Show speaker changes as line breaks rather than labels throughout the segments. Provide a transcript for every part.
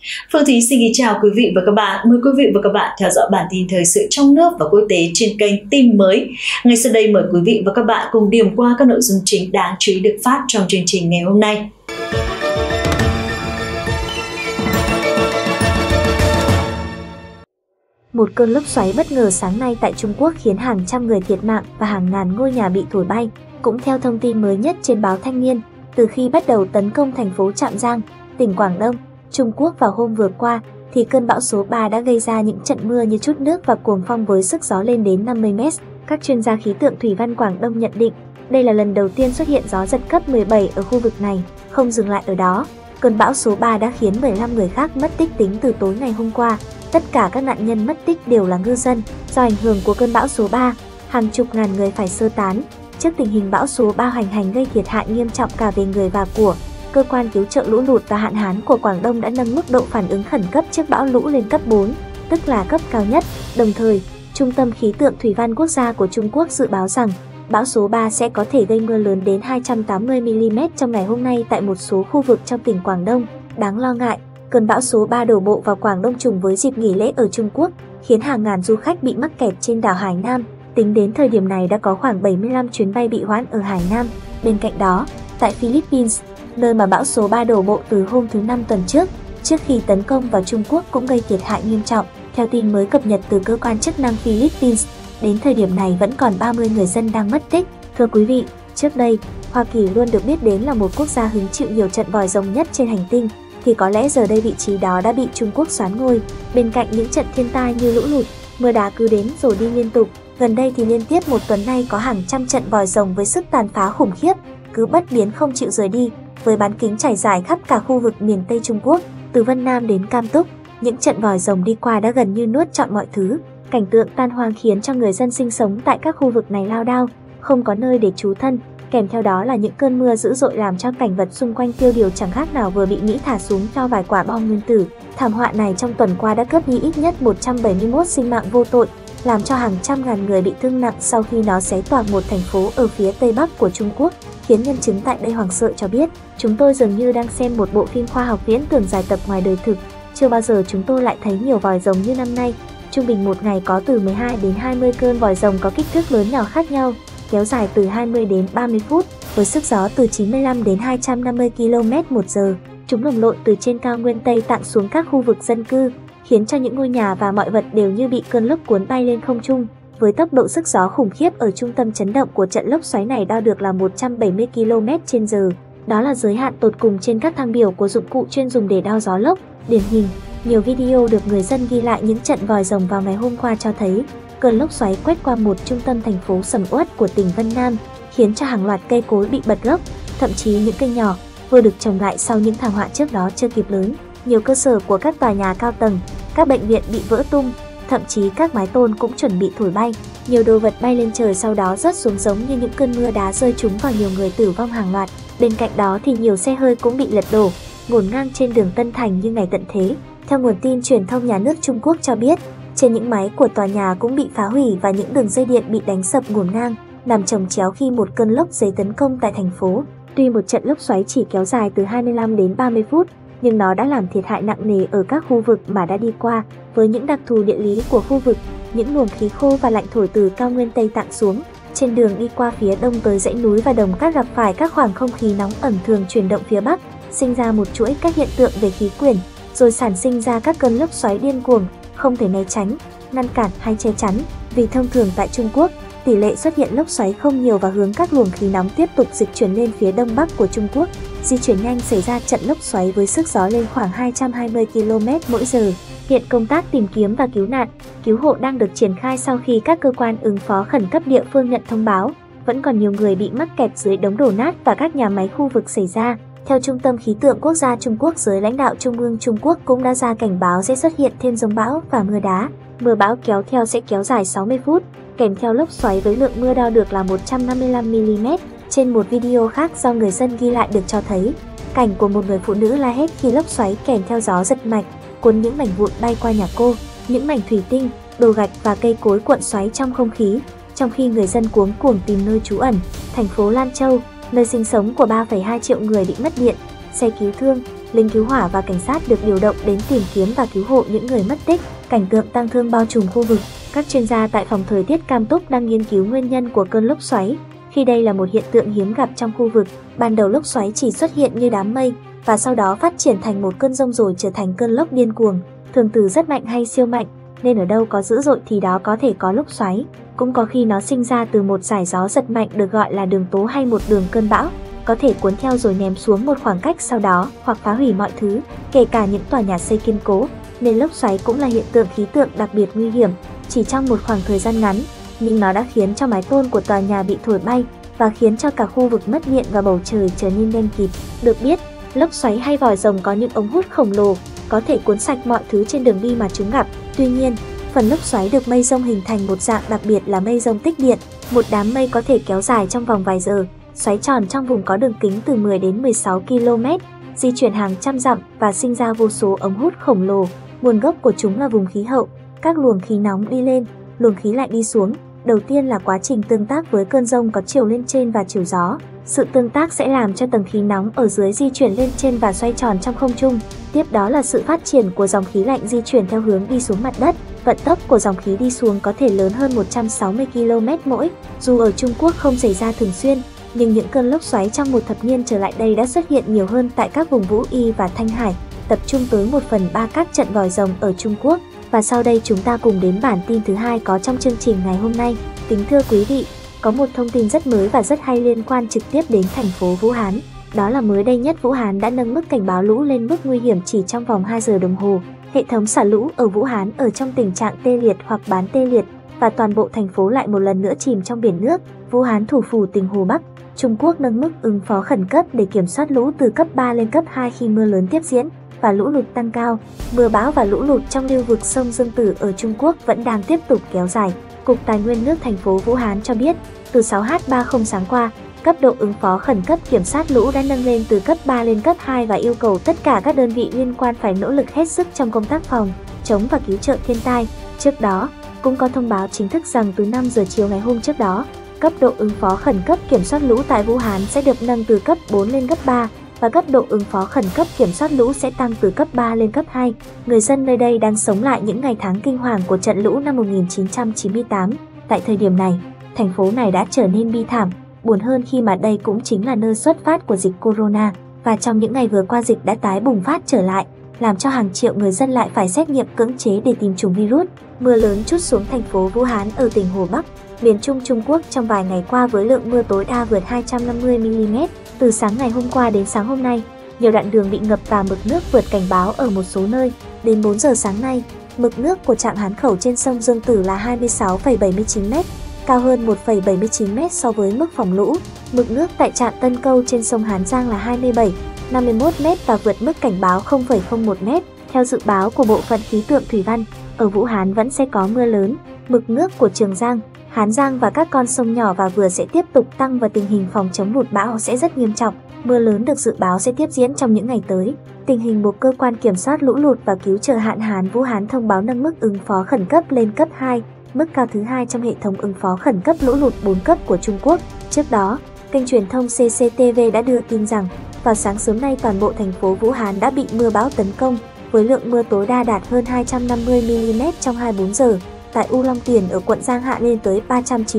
Phương Thúy xin kính chào quý vị và các bạn. Mời quý vị và các bạn theo dõi bản tin thời sự trong nước và quốc tế trên kênh Tin Mới. Ngay sau đây mời quý vị và các bạn cùng điểm qua các nội dung chính đáng chú ý được phát trong chương trình ngày hôm nay.
Một cơn lốc xoáy bất ngờ sáng nay tại Trung Quốc khiến hàng trăm người thiệt mạng và hàng ngàn ngôi nhà bị thổi bay. Cũng theo thông tin mới nhất trên báo Thanh Niên, từ khi bắt đầu tấn công thành phố Trạm Giang, tỉnh Quảng Đông, Trung Quốc vào hôm vừa qua, thì cơn bão số 3 đã gây ra những trận mưa như trút nước và cuồng phong với sức gió lên đến 50 m. Các chuyên gia khí tượng thủy văn Quảng Đông nhận định, đây là lần đầu tiên xuất hiện gió giật cấp 17 ở khu vực này. Không dừng lại ở đó, cơn bão số 3 đã khiến 15 người khác mất tích tính từ tối ngày hôm qua. Tất cả các nạn nhân mất tích đều là ngư dân. Do ảnh hưởng của cơn bão số 3, hàng chục ngàn người phải sơ tán. Trước tình hình bão số 3 hoành hành gây thiệt hại nghiêm trọng cả về người và của, Cơ quan cứu trợ lũ lụt và hạn hán của Quảng Đông đã nâng mức độ phản ứng khẩn cấp trước bão lũ lên cấp 4, tức là cấp cao nhất. Đồng thời, Trung tâm Khí tượng Thủy văn Quốc gia của Trung Quốc dự báo rằng bão số 3 sẽ có thể gây mưa lớn đến 280 mm trong ngày hôm nay tại một số khu vực trong tỉnh Quảng Đông. Đáng lo ngại, cơn bão số 3 đổ bộ vào Quảng Đông trùng với dịp nghỉ lễ ở Trung Quốc, khiến hàng ngàn du khách bị mắc kẹt trên đảo Hải Nam. Tính đến thời điểm này đã có khoảng 75 chuyến bay bị hoãn ở Hải Nam. Bên cạnh đó, tại Philippines, nơi mà bão số 3 đổ bộ từ hôm thứ Năm tuần trước khi tấn công vào Trung Quốc cũng gây thiệt hại nghiêm trọng. Theo tin mới cập nhật từ cơ quan chức năng Philippines, đến thời điểm này vẫn còn 30 người dân đang mất tích. Thưa quý vị, trước đây, Hoa Kỳ luôn được biết đến là một quốc gia hứng chịu nhiều trận vòi rồng nhất trên hành tinh, thì có lẽ giờ đây vị trí đó đã bị Trung Quốc soán ngôi. Bên cạnh những trận thiên tai như lũ lụt, mưa đá cứ đến rồi đi liên tục, gần đây thì liên tiếp một tuần nay có hàng trăm trận vòi rồng với sức tàn phá khủng khiếp, cứ bất biến không chịu rời đi, với bán kính trải dài khắp cả khu vực miền Tây Trung Quốc, từ Vân Nam đến Cam Túc. Những trận vòi rồng đi qua đã gần như nuốt trọn mọi thứ. Cảnh tượng tan hoang khiến cho người dân sinh sống tại các khu vực này lao đao, không có nơi để trú thân. Kèm theo đó là những cơn mưa dữ dội làm cho cảnh vật xung quanh tiêu điều chẳng khác nào vừa bị Mỹ thả xuống cho vài quả bom nguyên tử. Thảm họa này trong tuần qua đã cướp đi ít nhất 171 sinh mạng vô tội, làm cho hàng trăm ngàn người bị thương nặng sau khi nó xé toạc một thành phố ở phía tây bắc của Trung Quốc, khiến nhân chứng tại đây hoảng sợ cho biết, chúng tôi dường như đang xem một bộ phim khoa học viễn tưởng dài tập ngoài đời thực. Chưa bao giờ chúng tôi lại thấy nhiều vòi rồng như năm nay. Trung bình một ngày có từ 12 đến 20 cơn vòi rồng có kích thước lớn nhỏ khác nhau, kéo dài từ 20 đến 30 phút, với sức gió từ 95 đến 250 km/h. Chúng lồng lộn từ trên cao nguyên Tây Tạng xuống các khu vực dân cư, khiến cho những ngôi nhà và mọi vật đều như bị cơn lốc cuốn bay lên không trung. Với tốc độ sức gió khủng khiếp ở trung tâm chấn động của trận lốc xoáy này đo được là 170 km/h. Đó là giới hạn tột cùng trên các thang biểu của dụng cụ chuyên dùng để đo gió lốc. Điển hình, nhiều video được người dân ghi lại những trận vòi rồng vào ngày hôm qua cho thấy cơn lốc xoáy quét qua một trung tâm thành phố sầm uất của tỉnh Vân Nam, khiến cho hàng loạt cây cối bị bật gốc, thậm chí những cây nhỏ vừa được trồng lại sau những thảm họa trước đó chưa kịp lớn. Nhiều cơ sở của các tòa nhà cao tầng, các bệnh viện bị vỡ tung, thậm chí các mái tôn cũng chuẩn bị thổi bay. Nhiều đồ vật bay lên trời sau đó rớt xuống giống như những cơn mưa đá rơi trúng vào nhiều người tử vong hàng loạt. Bên cạnh đó thì nhiều xe hơi cũng bị lật đổ, ngổn ngang trên đường Tân Thành như ngày tận thế. Theo nguồn tin truyền thông nhà nước Trung Quốc cho biết, trên những mái của tòa nhà cũng bị phá hủy và những đường dây điện bị đánh sập ngổn ngang, nằm chồng chéo khi một cơn lốc giấy tấn công tại thành phố. Tuy một trận lốc xoáy chỉ kéo dài từ 25 đến 30 phút, nhưng nó đã làm thiệt hại nặng nề ở các khu vực mà đã đi qua. Với những đặc thù địa lý của khu vực, những luồng khí khô và lạnh thổi từ cao nguyên Tây Tạng xuống, trên đường đi qua phía đông tới dãy núi và đồng cát gặp phải các khoảng không khí nóng ẩm thường chuyển động phía bắc, sinh ra một chuỗi các hiện tượng về khí quyển, rồi sản sinh ra các cơn lốc xoáy điên cuồng, không thể né tránh, ngăn cản hay che chắn. Vì thông thường tại Trung Quốc, tỷ lệ xuất hiện lốc xoáy không nhiều và hướng các luồng khí nóng tiếp tục dịch chuyển lên phía đông bắc của Trung Quốc, di chuyển nhanh xảy ra trận lốc xoáy với sức gió lên khoảng 220 km/h. Hiện công tác tìm kiếm và cứu nạn, cứu hộ đang được triển khai sau khi các cơ quan ứng phó khẩn cấp địa phương nhận thông báo vẫn còn nhiều người bị mắc kẹt dưới đống đổ nát và các nhà máy khu vực xảy ra. Theo Trung tâm Khí tượng Quốc gia Trung Quốc, giới lãnh đạo Trung ương Trung Quốc cũng đã ra cảnh báo sẽ xuất hiện thêm giông bão và mưa đá. Mưa bão kéo theo sẽ kéo dài 60 phút, kèm theo lốc xoáy với lượng mưa đo được là 155 mm. Trên một video khác do người dân ghi lại được cho thấy cảnh của một người phụ nữ la hét khi lốc xoáy kèm theo gió giật mạnh, cuốn những mảnh vụn bay qua nhà cô, những mảnh thủy tinh, đồ gạch và cây cối cuộn xoáy trong không khí, trong khi người dân cuống cuồng tìm nơi trú ẩn. Thành phố Lan Châu, nơi sinh sống của 3,2 triệu người bị mất điện, xe cứu thương, lính cứu hỏa và cảnh sát được điều động đến tìm kiếm và cứu hộ những người mất tích. Cảnh tượng tang thương bao trùm khu vực. Các chuyên gia tại phòng thời tiết Cam Túc đang nghiên cứu nguyên nhân của cơn lốc xoáy. Khi đây là một hiện tượng hiếm gặp trong khu vực, ban đầu lốc xoáy chỉ xuất hiện như đám mây và sau đó phát triển thành một cơn dông rồi trở thành cơn lốc điên cuồng, thường từ rất mạnh hay siêu mạnh, nên ở đâu có dữ dội thì đó có thể có lốc xoáy. Cũng có khi nó sinh ra từ một dải gió giật mạnh được gọi là đường tố hay một đường cơn bão, có thể cuốn theo rồi ném xuống một khoảng cách sau đó hoặc phá hủy mọi thứ, kể cả những tòa nhà xây kiên cố. Nên lốc xoáy cũng là hiện tượng khí tượng đặc biệt nguy hiểm. Chỉ trong một khoảng thời gian ngắn, nhưng nó đã khiến cho mái tôn của tòa nhà bị thổi bay và khiến cho cả khu vực mất điện và bầu trời trở nên đen kịt. Được biết, lốc xoáy hay vòi rồng có những ống hút khổng lồ, có thể cuốn sạch mọi thứ trên đường đi mà chúng gặp. Tuy nhiên, phần lốc xoáy được mây rông hình thành một dạng đặc biệt là mây rông tích điện. Một đám mây có thể kéo dài trong vòng vài giờ, xoáy tròn trong vùng có đường kính từ 10 đến 16 km, di chuyển hàng trăm dặm và sinh ra vô số ống hút khổng lồ. Nguồn gốc của chúng là vùng khí hậu, các luồng khí nóng đi lên, luồng khí lạnh đi xuống. Đầu tiên là quá trình tương tác với cơn dông có chiều lên trên và chiều gió. Sự tương tác sẽ làm cho tầng khí nóng ở dưới di chuyển lên trên và xoay tròn trong không trung. Tiếp đó là sự phát triển của dòng khí lạnh di chuyển theo hướng đi xuống mặt đất. Vận tốc của dòng khí đi xuống có thể lớn hơn 160 km/h. Dù ở Trung Quốc không xảy ra thường xuyên, nhưng những cơn lốc xoáy trong một thập niên trở lại đây đã xuất hiện nhiều hơn tại các vùng Vũ Y và Thanh Hải, tập trung tới 1/3 các trận vòi rồng ở Trung Quốc. Và sau đây chúng ta cùng đến bản tin thứ hai có trong chương trình ngày hôm nay. Kính thưa quý vị, có một thông tin rất mới và rất hay liên quan trực tiếp đến thành phố Vũ Hán. Đó là mới đây nhất Vũ Hán đã nâng mức cảnh báo lũ lên mức nguy hiểm chỉ trong vòng 2 giờ đồng hồ. Hệ thống xả lũ ở Vũ Hán ở trong tình trạng tê liệt hoặc bán tê liệt và toàn bộ thành phố lại một lần nữa chìm trong biển nước. Vũ Hán, thủ phủ tỉnh Hồ Bắc, Trung Quốc nâng mức ứng phó khẩn cấp để kiểm soát lũ từ cấp 3 lên cấp 2 khi mưa lớn tiếp diễn và lũ lụt tăng cao. Mưa bão và lũ lụt trong lưu vực sông Dương Tử ở Trung Quốc vẫn đang tiếp tục kéo dài. Cục Tài nguyên nước thành phố Vũ Hán cho biết, từ 6h30 sáng qua, cấp độ ứng phó khẩn cấp kiểm soát lũ đã nâng lên từ cấp 3 lên cấp 2 và yêu cầu tất cả các đơn vị liên quan phải nỗ lực hết sức trong công tác phòng, chống và cứu trợ thiên tai. Trước đó, cũng có thông báo chính thức rằng từ 5 giờ chiều ngày hôm trước đó, cấp độ ứng phó khẩn cấp kiểm soát lũ tại Vũ Hán sẽ được nâng từ cấp 4 lên cấp 3 và cấp độ ứng phó khẩn cấp kiểm soát lũ sẽ tăng từ cấp 3 lên cấp 2. Người dân nơi đây đang sống lại những ngày tháng kinh hoàng của trận lũ năm 1998. Tại thời điểm này, thành phố này đã trở nên bi thảm, buồn hơn khi mà đây cũng chính là nơi xuất phát của dịch corona. Và trong những ngày vừa qua dịch đã tái bùng phát trở lại, làm cho hàng triệu người dân lại phải xét nghiệm cưỡng chế để tìm chủng virus. Mưa lớn trút xuống thành phố Vũ Hán ở tỉnh Hồ Bắc, miền Trung Trung Quốc trong vài ngày qua với lượng mưa tối đa vượt 250 mm. Từ sáng ngày hôm qua đến sáng hôm nay, nhiều đoạn đường bị ngập và mực nước vượt cảnh báo ở một số nơi. Đến 4 giờ sáng nay, mực nước của trạm Hán Khẩu trên sông Dương Tử là 26,79 m, cao hơn 1,79 m so với mức phòng lũ. Mực nước tại trạm Tân Câu trên sông Hán Giang là 27,51 m và vượt mức cảnh báo 0,01 m. Theo dự báo của Bộ phận Khí tượng Thủy văn, ở Vũ Hán vẫn sẽ có mưa lớn. Mực nước của Trường Giang, Hán Giang và các con sông nhỏ và vừa sẽ tiếp tục tăng và tình hình phòng chống lụt bão sẽ rất nghiêm trọng. Mưa lớn được dự báo sẽ tiếp diễn trong những ngày tới. Tình hình buộc cơ quan kiểm soát lũ lụt và cứu trợ hạn hán Vũ Hán thông báo nâng mức ứng phó khẩn cấp lên cấp 2, mức cao thứ 2 trong hệ thống ứng phó khẩn cấp lũ lụt 4 cấp của Trung Quốc. Trước đó, kênh truyền thông CCTV đã đưa tin rằng vào sáng sớm nay toàn bộ thành phố Vũ Hán đã bị mưa bão tấn công, với lượng mưa tối đa đạt hơn 250 mm trong 24 giờ. Tại U Long Tiền ở quận Giang Hạ lên tới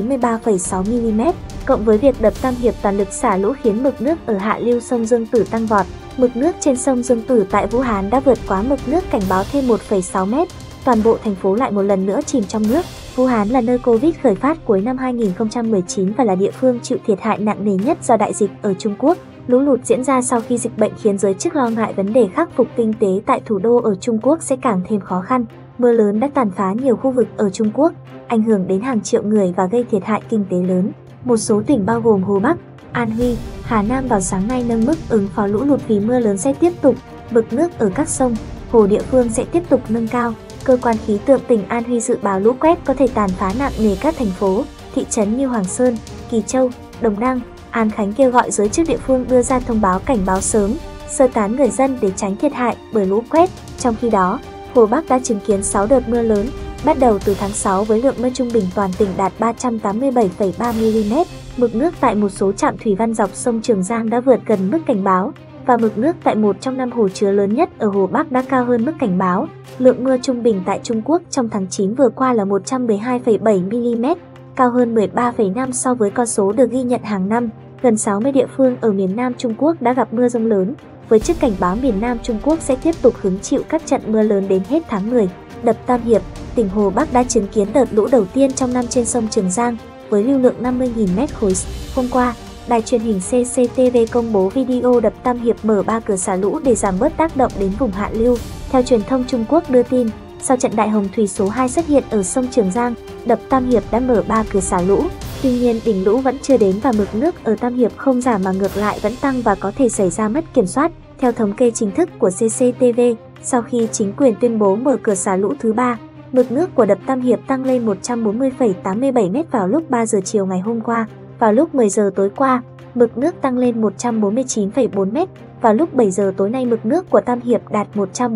393,6 mm, cộng với việc đập Tam Hiệp toàn lực xả lũ khiến mực nước ở hạ lưu sông Dương Tử tăng vọt. Mực nước trên sông Dương Tử tại Vũ Hán đã vượt quá mực nước cảnh báo thêm 1,6 m. Toàn bộ thành phố lại một lần nữa chìm trong nước. Vũ Hán là nơi Covid khởi phát cuối năm 2019 và là địa phương chịu thiệt hại nặng nề nhất do đại dịch ở Trung Quốc. Lũ lụt diễn ra sau khi dịch bệnh khiến giới chức lo ngại vấn đề khắc phục kinh tế tại thủ đô ở Trung Quốc sẽ càng thêm khó khăn. Mưa lớn đã tàn phá nhiều khu vực ở Trung Quốc, ảnh hưởng đến hàng triệu người và gây thiệt hại kinh tế lớn. Một số tỉnh bao gồm Hồ Bắc, An Huy, Hà Nam vào sáng nay nâng mức ứng phó lũ lụt vì mưa lớn sẽ tiếp tục. Mực nước ở các sông, hồ địa phương sẽ tiếp tục nâng cao. Cơ quan khí tượng tỉnh An Huy dự báo lũ quét có thể tàn phá nặng nề các thành phố, thị trấn như Hoàng Sơn, Kỳ Châu, Đồng Đăng, An Khánh, kêu gọi giới chức địa phương đưa ra thông báo cảnh báo sớm, sơ tán người dân để tránh thiệt hại bởi lũ quét. Trong khi đó, Hồ Bắc đã chứng kiến 6 đợt mưa lớn, bắt đầu từ tháng 6 với lượng mưa trung bình toàn tỉnh đạt 387,3 mm. Mực nước tại một số trạm thủy văn dọc sông Trường Giang đã vượt gần mức cảnh báo và mực nước tại một trong 5 hồ chứa lớn nhất ở Hồ Bắc đã cao hơn mức cảnh báo. Lượng mưa trung bình tại Trung Quốc trong tháng 9 vừa qua là 112,7 mm, cao hơn 13,5 so với con số được ghi nhận hàng năm. Gần 60 địa phương ở miền Nam Trung Quốc đã gặp mưa dông lớn, với chức cảnh báo miền Nam Trung Quốc sẽ tiếp tục hứng chịu các trận mưa lớn đến hết tháng 10. Đập Tam Hiệp, tỉnh Hồ Bắc đã chứng kiến đợt lũ đầu tiên trong năm trên sông Trường Giang, với lưu lượng 50.000 mét khối. Hôm qua, đài truyền hình CCTV công bố video đập Tam Hiệp mở 3 cửa xả lũ để giảm bớt tác động đến vùng hạ lưu. Theo truyền thông Trung Quốc đưa tin, sau trận đại hồng thủy số 2 xuất hiện ở sông Trường Giang, đập Tam Hiệp đã mở 3 cửa xả lũ. Tuy nhiên, đỉnh lũ vẫn chưa đến và mực nước ở Tam Hiệp không giảm mà ngược lại vẫn tăng và có thể xảy ra mất kiểm soát. Theo thống kê chính thức của CCTV, sau khi chính quyền tuyên bố mở cửa xả lũ thứ 3, mực nước của đập Tam Hiệp tăng lên 140,87 m vào lúc 3 giờ chiều ngày hôm qua. Vào lúc 10 giờ tối qua, mực nước tăng lên 149,4 m. Vào lúc 7 giờ tối nay, mực nước của Tam Hiệp đạt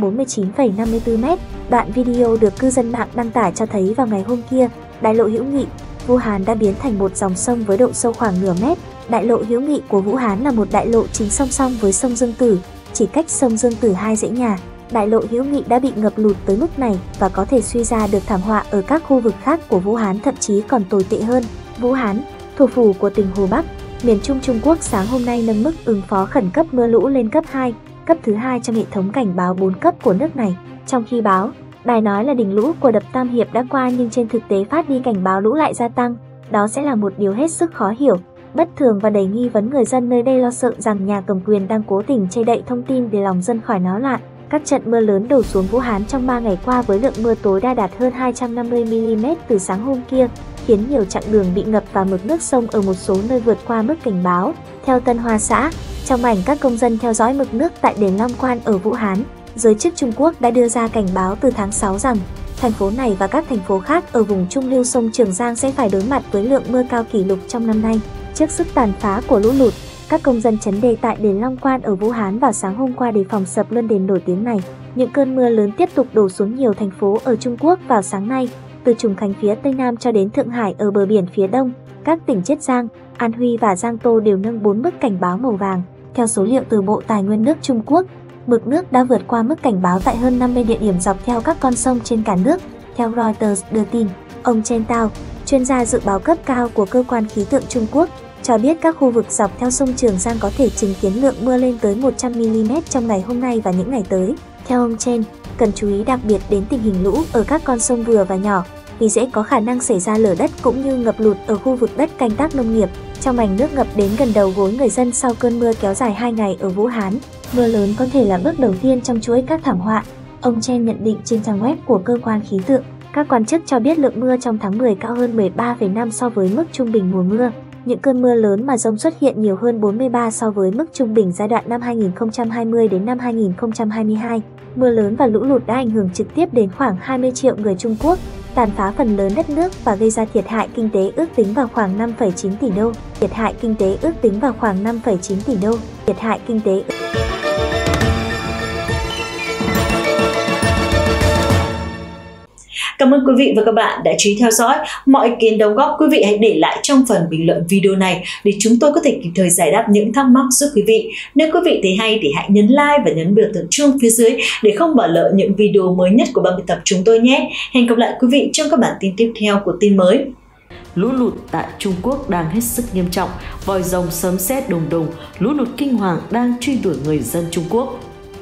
149,54 m. Đoạn video được cư dân mạng đăng tải cho thấy vào ngày hôm kia, đại lộ Hữu Nghị, Vũ Hán đã biến thành một dòng sông với độ sâu khoảng nửa mét. Đại lộ Hữu Nghị của Vũ Hán là một đại lộ chính song song với sông Dương Tử, chỉ cách sông Dương Tử 2 dãy nhà. Đại lộ Hữu Nghị đã bị ngập lụt tới mức này và có thể suy ra được thảm họa ở các khu vực khác của Vũ Hán thậm chí còn tồi tệ hơn. Vũ Hán, thủ phủ của tỉnh Hồ Bắc, miền Trung Trung Quốc sáng hôm nay nâng mức ứng phó khẩn cấp mưa lũ lên cấp 2, cấp thứ 2 trong hệ thống cảnh báo 4 cấp của nước này. Trong khi báo, đài nói là đỉnh lũ của đập Tam Hiệp đã qua nhưng trên thực tế phát đi cảnh báo lũ lại gia tăng. Đó sẽ là một điều hết sức khó hiểu, bất thường và đầy nghi vấn. Người dân nơi đây lo sợ rằng nhà cầm quyền đang cố tình che đậy thông tin để lòng dân khỏi náo loạn. Các trận mưa lớn đổ xuống Vũ Hán trong 3 ngày qua với lượng mưa tối đa đạt hơn 250 mm từ sáng hôm kia, khiến nhiều chặng đường bị ngập và mực nước sông ở một số nơi vượt qua mức cảnh báo. Theo Tân Hoa Xã, trong ảnh các công dân theo dõi mực nước tại đền Long Quan ở Vũ Hán, giới chức Trung Quốc đã đưa ra cảnh báo từ tháng 6 rằng thành phố này và các thành phố khác ở vùng trung lưu sông Trường Giang sẽ phải đối mặt với lượng mưa cao kỷ lục trong năm nay. Trước sức tàn phá của lũ lụt, các công dân trấn đề tại đền Long Quan ở Vũ Hán vào sáng hôm qua đề phòng sập luôn đền nổi tiếng này. Những cơn mưa lớn tiếp tục đổ xuống nhiều thành phố ở Trung Quốc vào sáng nay, từ Trùng Khánh phía Tây Nam cho đến Thượng Hải ở bờ biển phía Đông. Các tỉnh Chiết Giang, An Huy và Giang Tô đều nâng 4 mức cảnh báo màu vàng. Theo số liệu từ Bộ Tài nguyên nước Trung Quốc, mực nước đã vượt qua mức cảnh báo tại hơn 50 địa điểm dọc theo các con sông trên cả nước. Theo Reuters đưa tin, ông Chen Tao, chuyên gia dự báo cấp cao của cơ quan khí tượng Trung Quốc, cho biết các khu vực dọc theo sông Trường Giang có thể chứng kiến lượng mưa lên tới 100 mm trong ngày hôm nay và những ngày tới. Theo ông Chen, cần chú ý đặc biệt đến tình hình lũ ở các con sông vừa và nhỏ, vì sẽ có khả năng xảy ra lở đất cũng như ngập lụt ở khu vực đất canh tác nông nghiệp. Trong ảnh nước ngập đến gần đầu gối người dân sau cơn mưa kéo dài 2 ngày ở Vũ Hán, mưa lớn có thể là bước đầu tiên trong chuỗi các thảm họa. Ông Chen nhận định trên trang web của cơ quan khí tượng, các quan chức cho biết lượng mưa trong tháng 10 cao hơn 13,5 so với mức trung bình mùa mưa. Những cơn mưa lớn mà dông xuất hiện nhiều hơn 43 so với mức trung bình giai đoạn năm 2020 đến năm 2022. Mưa lớn và lũ lụt đã ảnh hưởng trực tiếp đến khoảng 20 triệu người Trung Quốc, tàn phá phần lớn đất nước và gây ra thiệt hại kinh tế ước tính vào khoảng 5,9 tỷ đô. Thiệt hại kinh tế ước tính vào khoảng 5,9 tỷ đô. Thiệt hại kinh tế
Cảm ơn quý vị và các bạn đã chú ý theo dõi. Mọi ý kiến đóng góp quý vị hãy để lại trong phần bình luận video này để chúng tôi có thể kịp thời giải đáp những thắc mắc giúp quý vị. Nếu quý vị thấy hay thì hãy nhấn like và nhấn biểu tượng chuông phía dưới để không bỏ lỡ những video mới nhất của ban biên tập chúng tôi nhé. Hẹn gặp lại quý vị trong các bản tin tiếp theo của tin mới.
Lũ lụt tại Trung Quốc đang hết sức nghiêm trọng, vòi rồng sấm sét đùng đùng, lũ lụt kinh hoàng đang truy đuổi người dân Trung Quốc.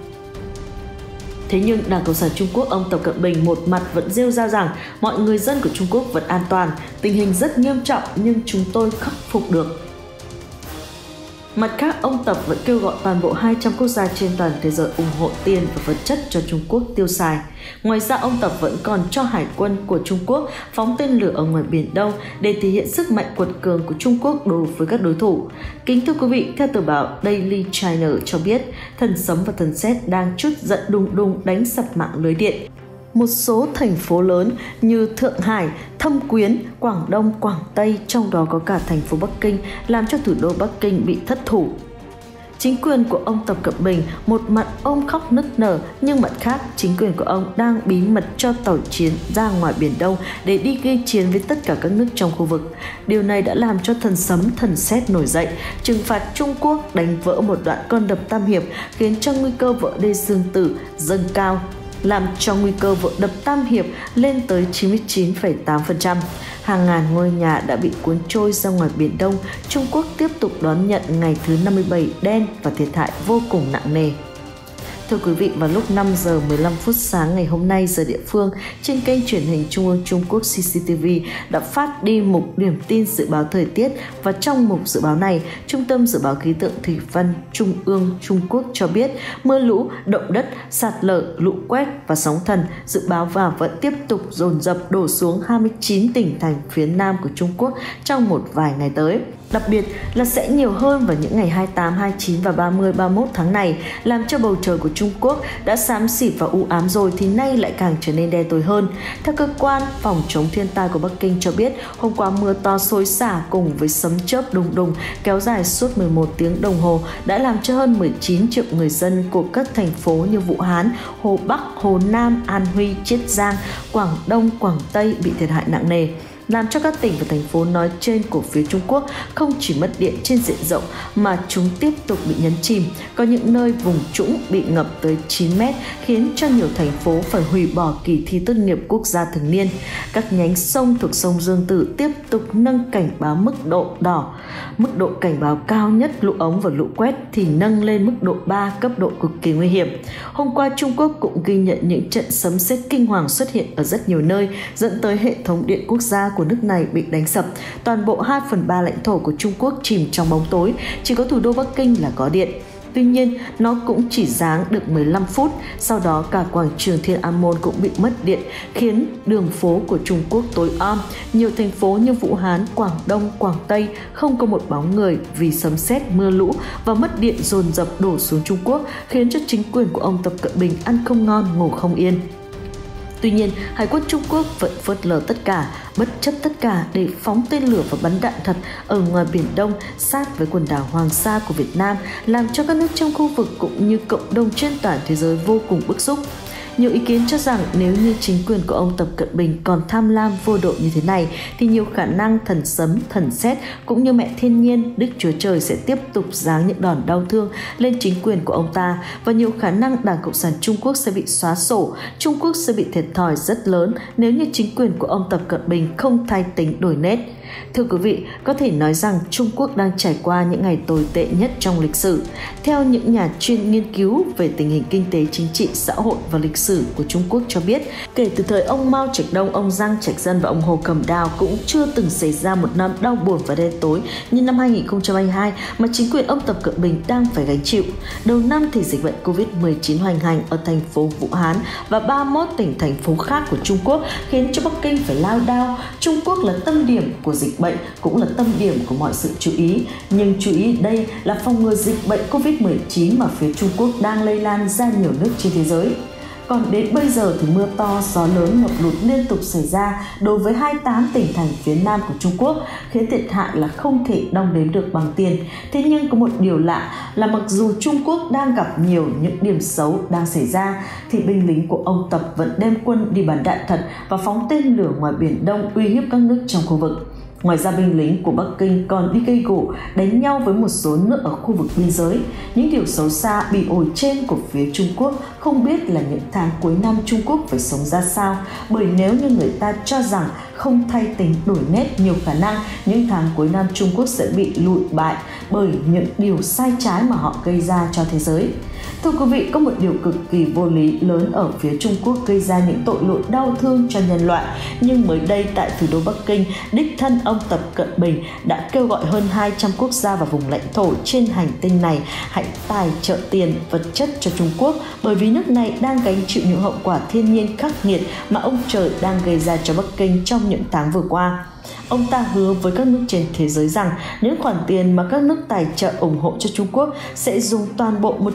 Thế nhưng Đảng Cộng sản Trung Quốc ông Tập Cận Bình một mặt vẫn rêu rao rằng mọi người dân của Trung Quốc vẫn an toàn, tình hình rất nghiêm trọng nhưng chúng tôi khắc phục được. Mặt khác, ông Tập vẫn kêu gọi toàn bộ 200 quốc gia trên toàn thế giới ủng hộ tiền và vật chất cho Trung Quốc tiêu xài. Ngoài ra, ông Tập vẫn còn cho hải quân của Trung Quốc phóng tên lửa ở ngoài Biển Đông để thể hiện sức mạnh quật cường của Trung Quốc đối với các đối thủ. Kính thưa quý vị, theo tờ báo Daily China cho biết, thần sấm và thần sét đang trút giận đùng đùng đánh sập mạng lưới điện. Một số thành phố lớn như Thượng Hải, Thâm Quyến, Quảng Đông, Quảng Tây, trong đó có cả thành phố Bắc Kinh, làm cho thủ đô Bắc Kinh bị thất thủ. Chính quyền của ông Tập Cận Bình, một mặt ông khóc nức nở, nhưng mặt khác chính quyền của ông đang bí mật cho tàu chiến ra ngoài Biển Đông để đi gây chiến với tất cả các nước trong khu vực. Điều này đã làm cho thần sấm thần sét nổi dậy, trừng phạt Trung Quốc, đánh vỡ một đoạn con đập Tam Hiệp, khiến cho nguy cơ vỡ đê Dương Tử dâng cao, làm cho nguy cơ vỡ đập Tam Hiệp lên tới 99,8%. Hàng ngàn ngôi nhà đã bị cuốn trôi ra ngoài Biển Đông. Trung Quốc tiếp tục đón nhận ngày thứ 57 đen và thiệt hại vô cùng nặng nề. Thưa quý vị, vào lúc 5 giờ 15 phút sáng ngày hôm nay giờ địa phương, trên kênh truyền hình Trung ương Trung Quốc CCTV đã phát đi mục điểm tin dự báo thời tiết, và trong mục dự báo này, Trung tâm Dự báo Khí tượng Thủy văn Trung ương Trung Quốc cho biết mưa lũ, động đất, sạt lở, lũ quét và sóng thần dự báo và vẫn tiếp tục dồn dập đổ xuống 29 tỉnh thành phía Nam của Trung Quốc trong một vài ngày tới. Đặc biệt là sẽ nhiều hơn vào những ngày 28, 29 và 30, 31 tháng này, làm cho bầu trời của Trung Quốc đã xám xịt và u ám rồi thì nay lại càng trở nên đen tối hơn. Theo cơ quan phòng chống thiên tai của Bắc Kinh cho biết, hôm qua mưa to xối xả cùng với sấm chớp đùng đùng kéo dài suốt 11 tiếng đồng hồ đã làm cho hơn 19 triệu người dân của các thành phố như Vũ Hán, Hồ Bắc, Hồ Nam, An Huy, Chiết Giang, Quảng Đông, Quảng Tây bị thiệt hại nặng nề, làm cho các tỉnh và thành phố nói trên của phía Trung Quốc không chỉ mất điện trên diện rộng mà chúng tiếp tục bị nhấn chìm. Có những nơi vùng trũng bị ngập tới 9 mét, khiến cho nhiều thành phố phải hủy bỏ kỳ thi tốt nghiệp quốc gia thường niên. Các nhánh sông thuộc sông Dương Tử tiếp tục nâng cảnh báo mức độ đỏ. Mức độ cảnh báo cao nhất lũ ống và lũ quét thì nâng lên mức độ 3, cấp độ cực kỳ nguy hiểm. Hôm qua Trung Quốc cũng ghi nhận những trận sấm sét kinh hoàng xuất hiện ở rất nhiều nơi, dẫn tới hệ thống điện quốc gia của nước này bị đánh sập. Toàn bộ 2/3 lãnh thổ của Trung Quốc chìm trong bóng tối, chỉ có thủ đô Bắc Kinh là có điện. Tuy nhiên, nó cũng chỉ giáng được 15 phút, sau đó cả quảng trường Thiên An Môn cũng bị mất điện, khiến đường phố của Trung Quốc tối om. Nhiều thành phố như Vũ Hán, Quảng Đông, Quảng Tây không có một bóng người vì sấm sét, mưa lũ và mất điện dồn dập đổ xuống Trung Quốc, khiến cho chính quyền của ông Tập Cận Bình ăn không ngon, ngủ không yên. Tuy nhiên, Hải quân Trung Quốc vẫn phớt lờ tất cả, bất chấp tất cả để phóng tên lửa và bắn đạn thật ở ngoài Biển Đông sát với quần đảo Hoàng Sa của Việt Nam, làm cho các nước trong khu vực cũng như cộng đồng trên toàn thế giới vô cùng bức xúc. Nhiều ý kiến cho rằng nếu như chính quyền của ông Tập Cận Bình còn tham lam vô độ như thế này thì nhiều khả năng thần sấm, thần sét cũng như mẹ thiên nhiên, Đức Chúa Trời sẽ tiếp tục giáng những đòn đau thương lên chính quyền của ông ta, và nhiều khả năng Đảng Cộng sản Trung Quốc sẽ bị xóa sổ. Trung Quốc sẽ bị thiệt thòi rất lớn nếu như chính quyền của ông Tập Cận Bình không thay tính đổi nét. Thưa quý vị, có thể nói rằng Trung Quốc đang trải qua những ngày tồi tệ nhất trong lịch sử. Theo những nhà chuyên nghiên cứu về tình hình kinh tế, chính trị, xã hội và lịch sử của Trung Quốc cho biết, kể từ thời ông Mao Trạch Đông, ông Giang Trạch Dân và ông Hồ Cẩm Đào cũng chưa từng xảy ra một năm đau buồn và đen tối như năm 2022 mà chính quyền ông Tập Cận Bình đang phải gánh chịu. Đầu năm thì dịch bệnh Covid-19 hoành hành ở thành phố Vũ Hán và 31 tỉnh thành phố khác của Trung Quốc, khiến cho Bắc Kinh phải lao đao. Trung Quốc là tâm điểm của dịch bệnh, cũng là tâm điểm của mọi sự chú ý. Nhưng chú ý đây là phòng ngừa dịch bệnh Covid-19 mà phía Trung Quốc đang lây lan ra nhiều nước trên thế giới. Còn đến bây giờ thì mưa to, gió lớn, ngập lụt liên tục xảy ra đối với 28 tỉnh thành phía Nam của Trung Quốc, khiến thiệt hại là không thể đong đếm được bằng tiền. Thế nhưng có một điều lạ là mặc dù Trung Quốc đang gặp nhiều những điểm xấu đang xảy ra, thì binh lính của ông Tập vẫn đem quân đi bắn đạn thật và phóng tên lửa ngoài Biển Đông uy hiếp các nước trong khu vực. Ngoài ra, binh lính của Bắc Kinh còn đi gây gổ, đánh nhau với một số nước ở khu vực biên giới. Những điều xấu xa bị ổi trên của phía Trung Quốc không biết là những tháng cuối năm Trung Quốc phải sống ra sao, bởi nếu như người ta cho rằng không thay tính đổi nét, nhiều khả năng những tháng cuối năm Trung Quốc sẽ bị lụi bại bởi những điều sai trái mà họ gây ra cho thế giới. Thưa quý vị, có một điều cực kỳ vô lý lớn ở phía Trung Quốc gây ra những tội lỗi đau thương cho nhân loại. Nhưng mới đây tại thủ đô Bắc Kinh, đích thân ông Tập Cận Bình đã kêu gọi hơn 200 quốc gia và vùng lãnh thổ trên hành tinh này hãy tài trợ tiền, vật chất cho Trung Quốc, bởi vì nước này đang gánh chịu những hậu quả thiên nhiên khắc nghiệt mà ông trời đang gây ra cho Bắc Kinh trong những tháng vừa qua. Ông ta hứa với các nước trên thế giới rằng những khoản tiền mà các nước tài trợ ủng hộ cho Trung Quốc sẽ dùng toàn bộ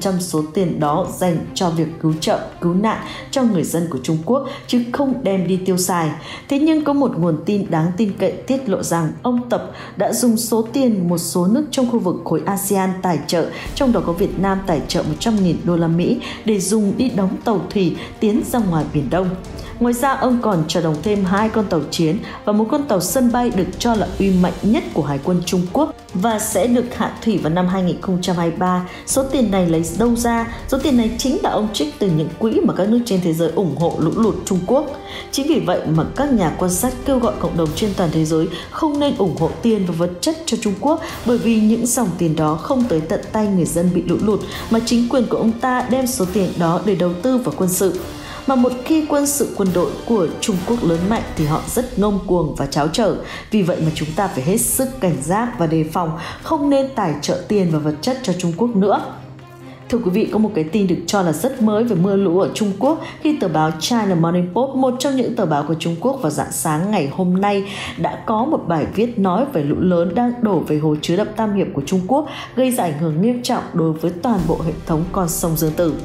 100% số tiền đó dành cho việc cứu trợ, cứu nạn cho người dân của Trung Quốc, chứ không đem đi tiêu xài. Thế nhưng có một nguồn tin đáng tin cậy tiết lộ rằng ông Tập đã dùng số tiền một số nước trong khu vực khối ASEAN tài trợ, trong đó có Việt Nam tài trợ 100.000 đô la Mỹ để dùng đi đóng tàu thủy tiến ra ngoài Biển Đông. Ngoài ra, ông còn cho đóng thêm 2 con tàu chiến và một con tàu sân bay được cho là uy mạnh nhất của Hải quân Trung Quốc và sẽ được hạ thủy vào năm 2023. Số tiền này lấy đâu ra? Số tiền này chính là ông trích từ những quỹ mà các nước trên thế giới ủng hộ lũ lụt Trung Quốc. Chính vì vậy mà các nhà quan sát kêu gọi cộng đồng trên toàn thế giới không nên ủng hộ tiền và vật chất cho Trung Quốc, bởi vì những dòng tiền đó không tới tận tay người dân bị lũ lụt, mà chính quyền của ông ta đem số tiền đó để đầu tư vào quân sự. Mà một khi quân đội của Trung Quốc lớn mạnh thì họ rất ngông cuồng và tráo trở. Vì vậy mà chúng ta phải hết sức cảnh giác và đề phòng, không nên tài trợ tiền và vật chất cho Trung Quốc nữa. Thưa quý vị, có một cái tin được cho là rất mới về mưa lũ ở Trung Quốc khi tờ báo China Morning Post, một trong những tờ báo của Trung Quốc, vào rạng sáng ngày hôm nay đã có một bài viết nói về lũ lớn đang đổ về hồ chứa đập Tam Hiệp của Trung Quốc, gây ra ảnh hưởng nghiêm trọng đối với toàn bộ hệ thống con sông Dương Tử.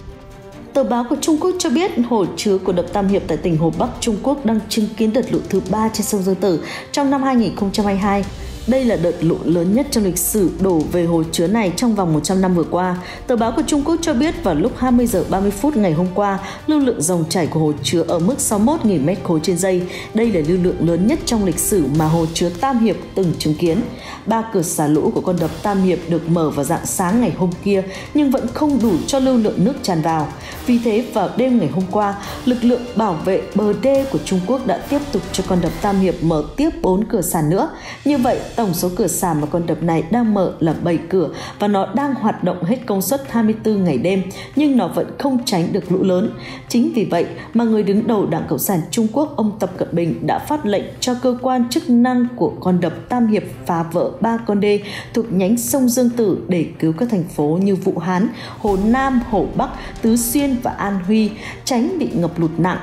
Tờ báo của Trung Quốc cho biết hồ chứa của đập Tam Hiệp tại tỉnh Hồ Bắc Trung Quốc đang chứng kiến đợt lũ thứ 3 trên sông Dương Tử trong năm 2022. Đây là đợt lũ lớn nhất trong lịch sử đổ về hồ chứa này trong vòng 100 năm vừa qua. Tờ báo của Trung Quốc cho biết vào lúc 20 giờ 30 phút ngày hôm qua, lưu lượng dòng chảy của hồ chứa ở mức 61.000 mét khối trên giây. Đây là lưu lượng lớn nhất trong lịch sử mà hồ chứa Tam Hiệp từng chứng kiến. 3 cửa xả lũ của con đập Tam Hiệp được mở vào rạng sáng ngày hôm kia nhưng vẫn không đủ cho lưu lượng nước tràn vào. Vì thế, vào đêm ngày hôm qua, lực lượng bảo vệ bờ đê của Trung Quốc đã tiếp tục cho con đập Tam Hiệp mở tiếp 4 cửa xả nữa. Như vậy, tổng số cửa xả mà con đập này đang mở là 7 cửa và nó đang hoạt động hết công suất 24 ngày đêm, nhưng nó vẫn không tránh được lũ lớn. Chính vì vậy mà người đứng đầu Đảng Cộng sản Trung Quốc, ông Tập Cận Bình đã phát lệnh cho cơ quan chức năng của con đập Tam Hiệp phá vỡ 3 con đê thuộc nhánh sông Dương Tử để cứu các thành phố như Vũ Hán, Hồ Nam, Hồ Bắc, Tứ Xuyên và An Huy tránh bị ngập lụt nặng.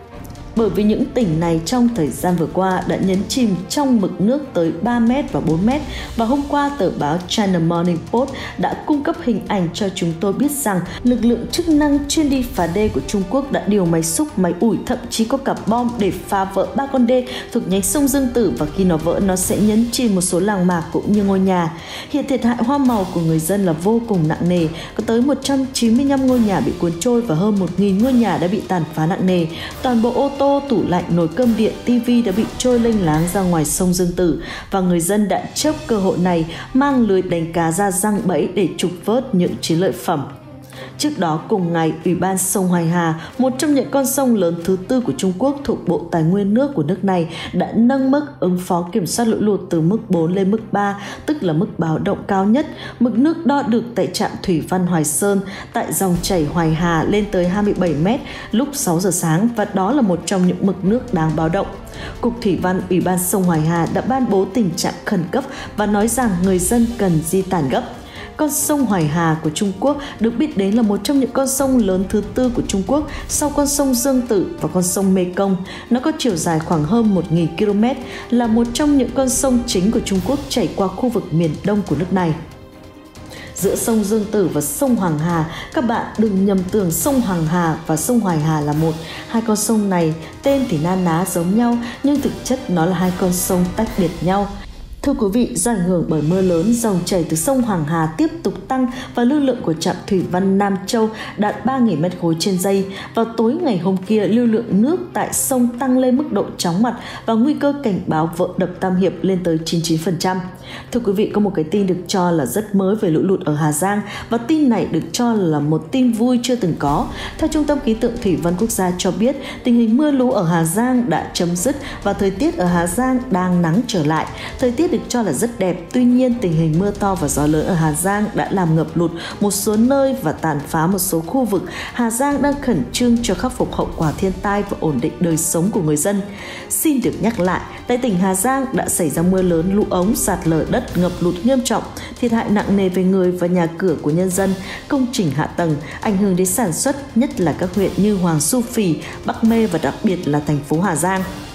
Bởi vì những tỉnh này trong thời gian vừa qua đã nhấn chìm trong mực nước tới 3m và 4m, và hôm qua tờ báo China Morning Post đã cung cấp hình ảnh cho chúng tôi biết rằng lực lượng chức năng chuyên đi phá đê của Trung Quốc đã điều máy xúc, máy ủi, thậm chí có cả bom để phá vỡ 3 con đê thuộc nhánh sông Dương Tử, và khi nó vỡ nó sẽ nhấn chìm một số làng mạc cũng như ngôi nhà. Hiện thiệt hại hoa màu của người dân là vô cùng nặng nề, có tới 195 ngôi nhà bị cuốn trôi và hơn 1.000 ngôi nhà đã bị tàn phá nặng nề. Toàn bộ ô tô, tủ lạnh, nồi cơm điện, tivi đã bị trôi lênh láng ra ngoài sông Dương Tử, và người dân đã chớp cơ hội này mang lưới đánh cá ra giăng bẫy để trục vớt những chiến lợi phẩm. Trước đó cùng ngày, Ủy ban sông Hoài Hà, một trong những con sông lớn thứ 4 của Trung Quốc thuộc Bộ Tài nguyên nước của nước này, đã nâng mức ứng phó kiểm soát lũ lụt từ mức 4 lên mức 3, tức là mức báo động cao nhất. Mực nước đo được tại trạm thủy văn Hoài Sơn tại dòng chảy Hoài Hà lên tới 27 m lúc 6 giờ sáng, và đó là một trong những mực nước đáng báo động. Cục Thủy văn Ủy ban sông Hoài Hà đã ban bố tình trạng khẩn cấp và nói rằng người dân cần di tản gấp. Con sông Hoài Hà của Trung Quốc được biết đến là một trong những con sông lớn thứ 4 của Trung Quốc sau con sông Dương Tử và con sông Mekong. Nó có chiều dài khoảng hơn 1.000 km, là một trong những con sông chính của Trung Quốc chảy qua khu vực miền đông của nước này. Giữa sông Dương Tử và sông Hoàng Hà, các bạn đừng nhầm tưởng sông Hoàng Hà và sông Hoài Hà là một. Hai con sông này tên thì na ná giống nhau nhưng thực chất nó là hai con sông tách biệt nhau. Thưa quý vị, do ảnh hưởng bởi mưa lớn, dòng chảy từ sông Hoàng Hà tiếp tục tăng và lưu lượng của trạm thủy văn Nam Châu đạt 3.000 mét khối trên giây. Vào tối ngày hôm kia, lưu lượng nước tại sông tăng lên mức độ chóng mặt và nguy cơ cảnh báo vỡ đập Tam Hiệp lên tới 99%. Thưa quý vị, có một cái tin được cho là rất mới về lũ lụt ở Hà Giang, và tin này được cho là một tin vui chưa từng có. Theo Trung tâm Khí tượng Thủy văn Quốc gia cho biết, tình hình mưa lũ ở Hà Giang đã chấm dứt và thời tiết ở Hà Giang đang nắng trở lại. Thời tiết được cho là rất đẹp, tuy nhiên tình hình mưa to và gió lớn ở Hà Giang đã làm ngập lụt một số nơi và tàn phá một số khu vực. Hà Giang đang khẩn trương cho khắc phục hậu quả thiên tai và ổn định đời sống của người dân. Xin được nhắc lại, tại tỉnh Hà Giang đã xảy ra mưa lớn, lũ ống, sạt lở đất, ngập lụt nghiêm trọng, thiệt hại nặng nề về người và nhà cửa của nhân dân, công trình hạ tầng, ảnh hưởng đến sản xuất, nhất là các huyện như Hoàng Su Phì, Bắc Mê và đặc biệt là thành phố Hà Giang.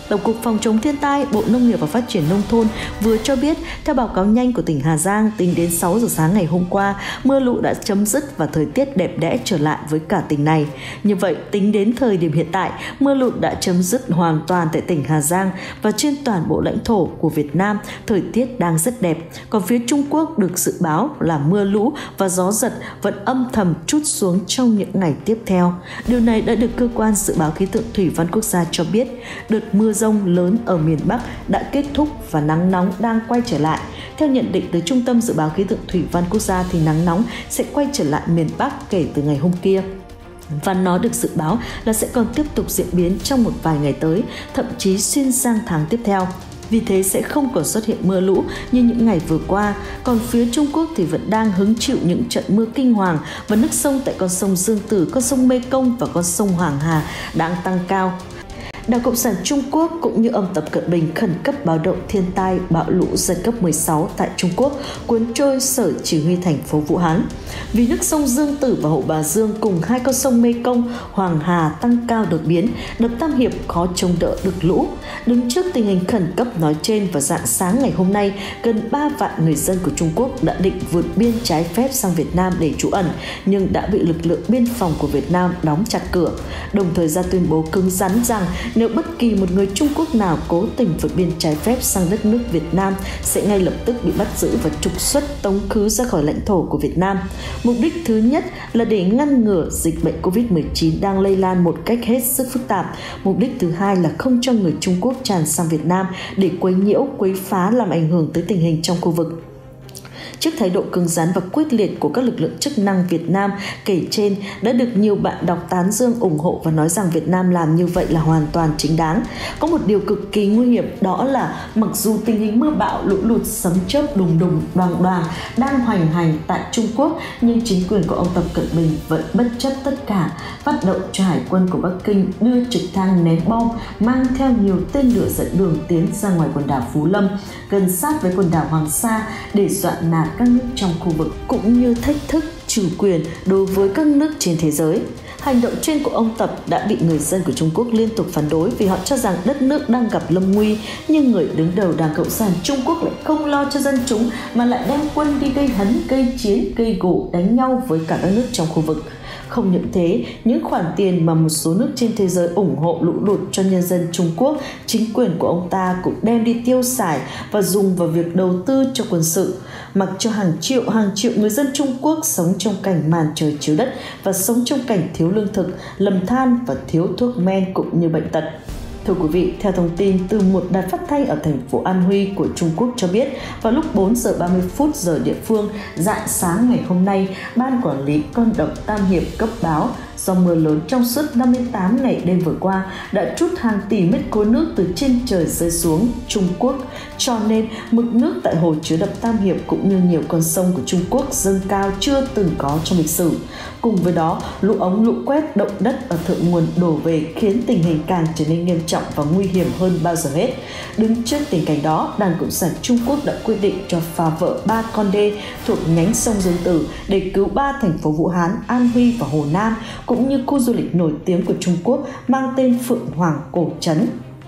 Tổng cục Phòng chống thiên tai, Bộ Nông nghiệp và Phát triển Nông thôn vừa cho biết, theo báo cáo nhanh của tỉnh Hà Giang, tính đến 6 giờ sáng ngày hôm qua, mưa lũ đã chấm dứt và thời tiết đẹp đẽ trở lại với cả tỉnh này. Như vậy, tính đến thời điểm hiện tại, mưa lụt đã chấm dứt hoàn toàn tại tỉnh Hà Giang và trên toàn bộ lãnh thổ của Việt Nam, thời tiết đang rất đẹp. Còn phía Trung Quốc được dự báo là mưa lũ và gió giật vẫn âm thầm trút xuống trong những ngày tiếp theo. Điều này đã được cơ quan dự báo khí tượng thủy văn quốc gia cho biết. Đợt mưa dông lớn ở miền Bắc đã kết thúc và nắng nóng đang quay trở lại. Theo nhận định từ Trung tâm Dự báo Khí tượng Thủy văn Quốc gia thì nắng nóng sẽ quay trở lại miền Bắc kể từ ngày hôm kia. Và nó được dự báo là sẽ còn tiếp tục diễn biến trong một vài ngày tới, thậm chí xuyên sang tháng tiếp theo. Vì thế sẽ không còn xuất hiện mưa lũ như những ngày vừa qua. Còn phía Trung Quốc thì vẫn đang hứng chịu những trận mưa kinh hoàng và nước sông tại con sông Dương Tử, con sông Mê Công và con sông Hoàng Hà đang tăng cao. Đảng Cộng sản Trung Quốc cũng như ông Tập Cận Bình khẩn cấp báo động thiên tai bão lũ giật cấp 16 tại Trung Quốc cuốn trôi sở chỉ huy thành phố Vũ Hán. Vì nước sông Dương Tử và Hồ Bà Dương cùng hai con sông Mê Công, Hoàng Hà tăng cao đột biến, đập Tam Hiệp khó chống đỡ được lũ. Đứng trước tình hình khẩn cấp nói trên, vào rạng sáng ngày hôm nay, gần 3 vạn người dân của Trung Quốc đã định vượt biên trái phép sang Việt Nam để trú ẩn, nhưng đã bị lực lượng biên phòng của Việt Nam đóng chặt cửa, đồng thời ra tuyên bố cứng rắn rằng nếu bất kỳ một người Trung Quốc nào cố tình vượt biên trái phép sang đất nước Việt Nam sẽ ngay lập tức bị bắt giữ và trục xuất tống khứ ra khỏi lãnh thổ của Việt Nam. Mục đích thứ nhất là để ngăn ngừa dịch bệnh Covid-19 đang lây lan một cách hết sức phức tạp. Mục đích thứ hai là không cho người Trung Quốc tràn sang Việt Nam để quấy nhiễu, quấy phá làm ảnh hưởng tới tình hình trong khu vực. Trước thái độ cứng rắn và quyết liệt của các lực lượng chức năng Việt Nam kể trên đã được nhiều bạn đọc tán dương, ủng hộ và nói rằng Việt Nam làm như vậy là hoàn toàn chính đáng. Có một điều cực kỳ nguy hiểm, đó là mặc dù tình hình mưa bão, lũ lụt, sấm chớp đùng đùng, đoàng đoàng đang hoành hành tại Trung Quốc, nhưng chính quyền của ông Tập Cận Bình vẫn bất chấp tất cả, phát động cho hải quân của Bắc Kinh đưa trực thăng ném bom mang theo nhiều tên lửa dẫn đường tiến ra ngoài quần đảo Phú Lâm, gần sát với quần đảo Hoàng Sa để dọa nạt các nước trong khu vực, cũng như thách thức chủ quyền đối với các nước trên thế giới. Hành động trên của ông Tập đã bị người dân của Trung Quốc liên tục phản đối vì họ cho rằng đất nước đang gặp lâm nguy, nhưng người đứng đầu Đảng Cộng sản Trung Quốc lại không lo cho dân chúng mà lại đem quân đi gây hấn, gây chiến, gây gổ, đánh nhau với cả các nước trong khu vực. Không những thế, những khoản tiền mà một số nước trên thế giới ủng hộ lũ lụt cho nhân dân Trung Quốc, chính quyền của ông ta cũng đem đi tiêu xài và dùng vào việc đầu tư cho quân sự, mặc cho hàng triệu người dân Trung Quốc sống trong cảnh màn trời chiếu đất và sống trong cảnh thiếu lương thực, lầm than và thiếu thuốc men cũng như bệnh tật. Thưa quý vị, theo thông tin từ một đài phát thanh ở thành phố An Huy của Trung Quốc cho biết, vào lúc 4 giờ 30 phút giờ địa phương, rạng sáng ngày hôm nay, Ban Quản lý Con đập Tam Hiệp cấp báo do mưa lớn trong suốt 58 ngày đêm vừa qua đã trút hàng tỷ mét khối nước từ trên trời rơi xuống Trung Quốc, cho nên mực nước tại hồ chứa đập Tam Hiệp cũng như nhiều con sông của Trung Quốc dâng cao chưa từng có trong lịch sử. Cùng với đó, lũ ống, lũ quét, động đất ở thượng nguồn đổ về khiến tình hình càng trở nên nghiêm trọng và nguy hiểm hơn bao giờ hết. Đứng trước tình cảnh đó, Đảng Cộng sản Trung Quốc đã quyết định cho phá vỡ 3 con đê thuộc nhánh sông Dương Tử để cứu 3 thành phố Vũ Hán, An Huy và Hồ Nam, cũng như khu du lịch nổi tiếng của Trung Quốc mang tên Phượng Hoàng Cổ Trấn.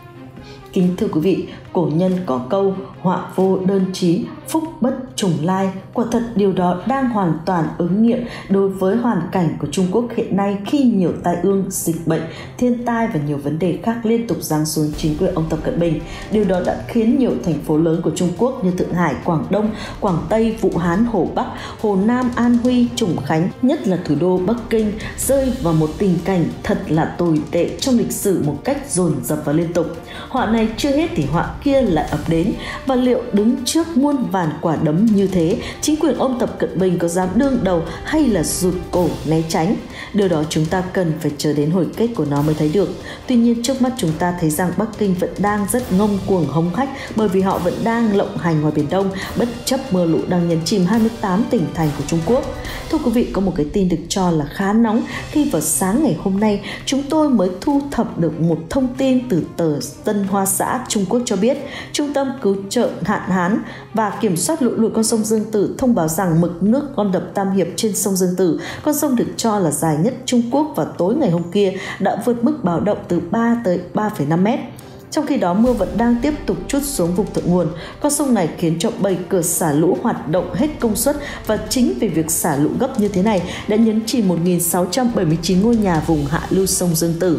Kính thưa quý vị, cổ nhân có câu họa vô đơn chí, phúc bất trùng lai. Quả thật điều đó đang hoàn toàn ứng nghiệm đối với hoàn cảnh của Trung Quốc hiện nay khi nhiều tai ương, dịch bệnh, thiên tai và nhiều vấn đề khác liên tục giáng xuống chính quyền ông Tập Cận Bình. Điều đó đã khiến nhiều thành phố lớn của Trung Quốc như Thượng Hải, Quảng Đông, Quảng Tây, Vũ Hán, Hồ Bắc, Hồ Nam, An Huy, Trùng Khánh, nhất là thủ đô Bắc Kinh rơi vào một tình cảnh thật là tồi tệ trong lịch sử một cách dồn dập và liên tục. Họa này chưa hết thì họa kia lại ập đến, và liệu đứng trước muôn vàn quả đấm như thế, chính quyền ông Tập Cận Bình có dám đương đầu hay là rụt cổ né tránh? Điều đó chúng ta cần phải chờ đến hồi kết của nó mới thấy được. Tuy nhiên trước mắt chúng ta thấy rằng Bắc Kinh vẫn đang rất ngông cuồng hống hách, bởi vì họ vẫn đang lộng hành ngoài Biển Đông bất chấp mưa lũ đang nhấn chìm 28 tỉnh thành của Trung Quốc. Thưa quý vị, có một cái tin được cho là khá nóng khi vào sáng ngày hôm nay chúng tôi mới thu thập được một thông tin từ tờ Tân Hoa Xã Trung Quốc cho biết Trung tâm Cứu trợ Hạn hán và Kiểm soát lũ lụt con sông Dương Tử thông báo rằng mực nước con đập Tam Hiệp trên sông Dương Tử, con sông được cho là dài nhất Trung Quốc, vào tối ngày hôm kia đã vượt mức báo động từ 3 tới 3,5 mét. Trong khi đó, mưa vẫn đang tiếp tục trút xuống vùng thượng nguồn. Con sông này khiến cho 7 cửa xả lũ hoạt động hết công suất và chính vì việc xả lũ gấp như thế này đã nhấn chìm 1.679 ngôi nhà vùng hạ lưu sông Dương Tử.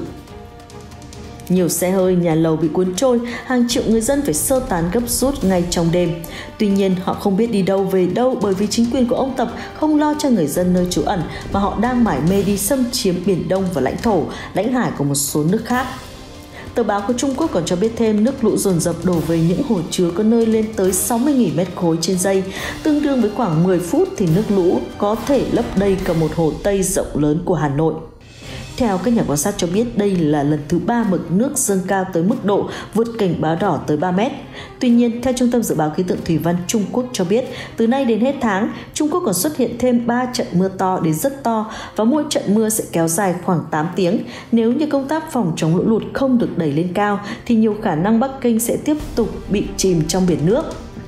Nhiều xe hơi, nhà lầu bị cuốn trôi, hàng triệu người dân phải sơ tán gấp rút ngay trong đêm. Tuy nhiên, họ không biết đi đâu về đâu bởi vì chính quyền của ông Tập không lo cho người dân nơi trú ẩn mà họ đang mải mê đi xâm chiếm Biển Đông và lãnh thổ, lãnh hải của một số nước khác. Tờ báo của Trung Quốc còn cho biết thêm nước lũ dồn dập đổ về những hồ chứa có nơi lên tới 60.000 mét khối trên giây, tương đương với khoảng 10 phút thì nước lũ có thể lấp đầy cả một hồ Tây rộng lớn của Hà Nội. Theo các nhà quan sát cho biết, đây là lần thứ 3 mực nước dâng cao tới mức độ vượt cảnh báo đỏ tới 3 mét. Tuy nhiên, theo Trung tâm Dự báo Khí tượng Thủy văn Trung Quốc cho biết, từ nay đến hết tháng, Trung Quốc còn xuất hiện thêm 3 trận mưa to đến rất to và mỗi trận mưa sẽ kéo dài khoảng 8 tiếng. Nếu như công tác phòng chống lũ lụt không được đẩy lên cao, thì nhiều khả năng Bắc Kinh sẽ tiếp tục bị chìm trong biển nước.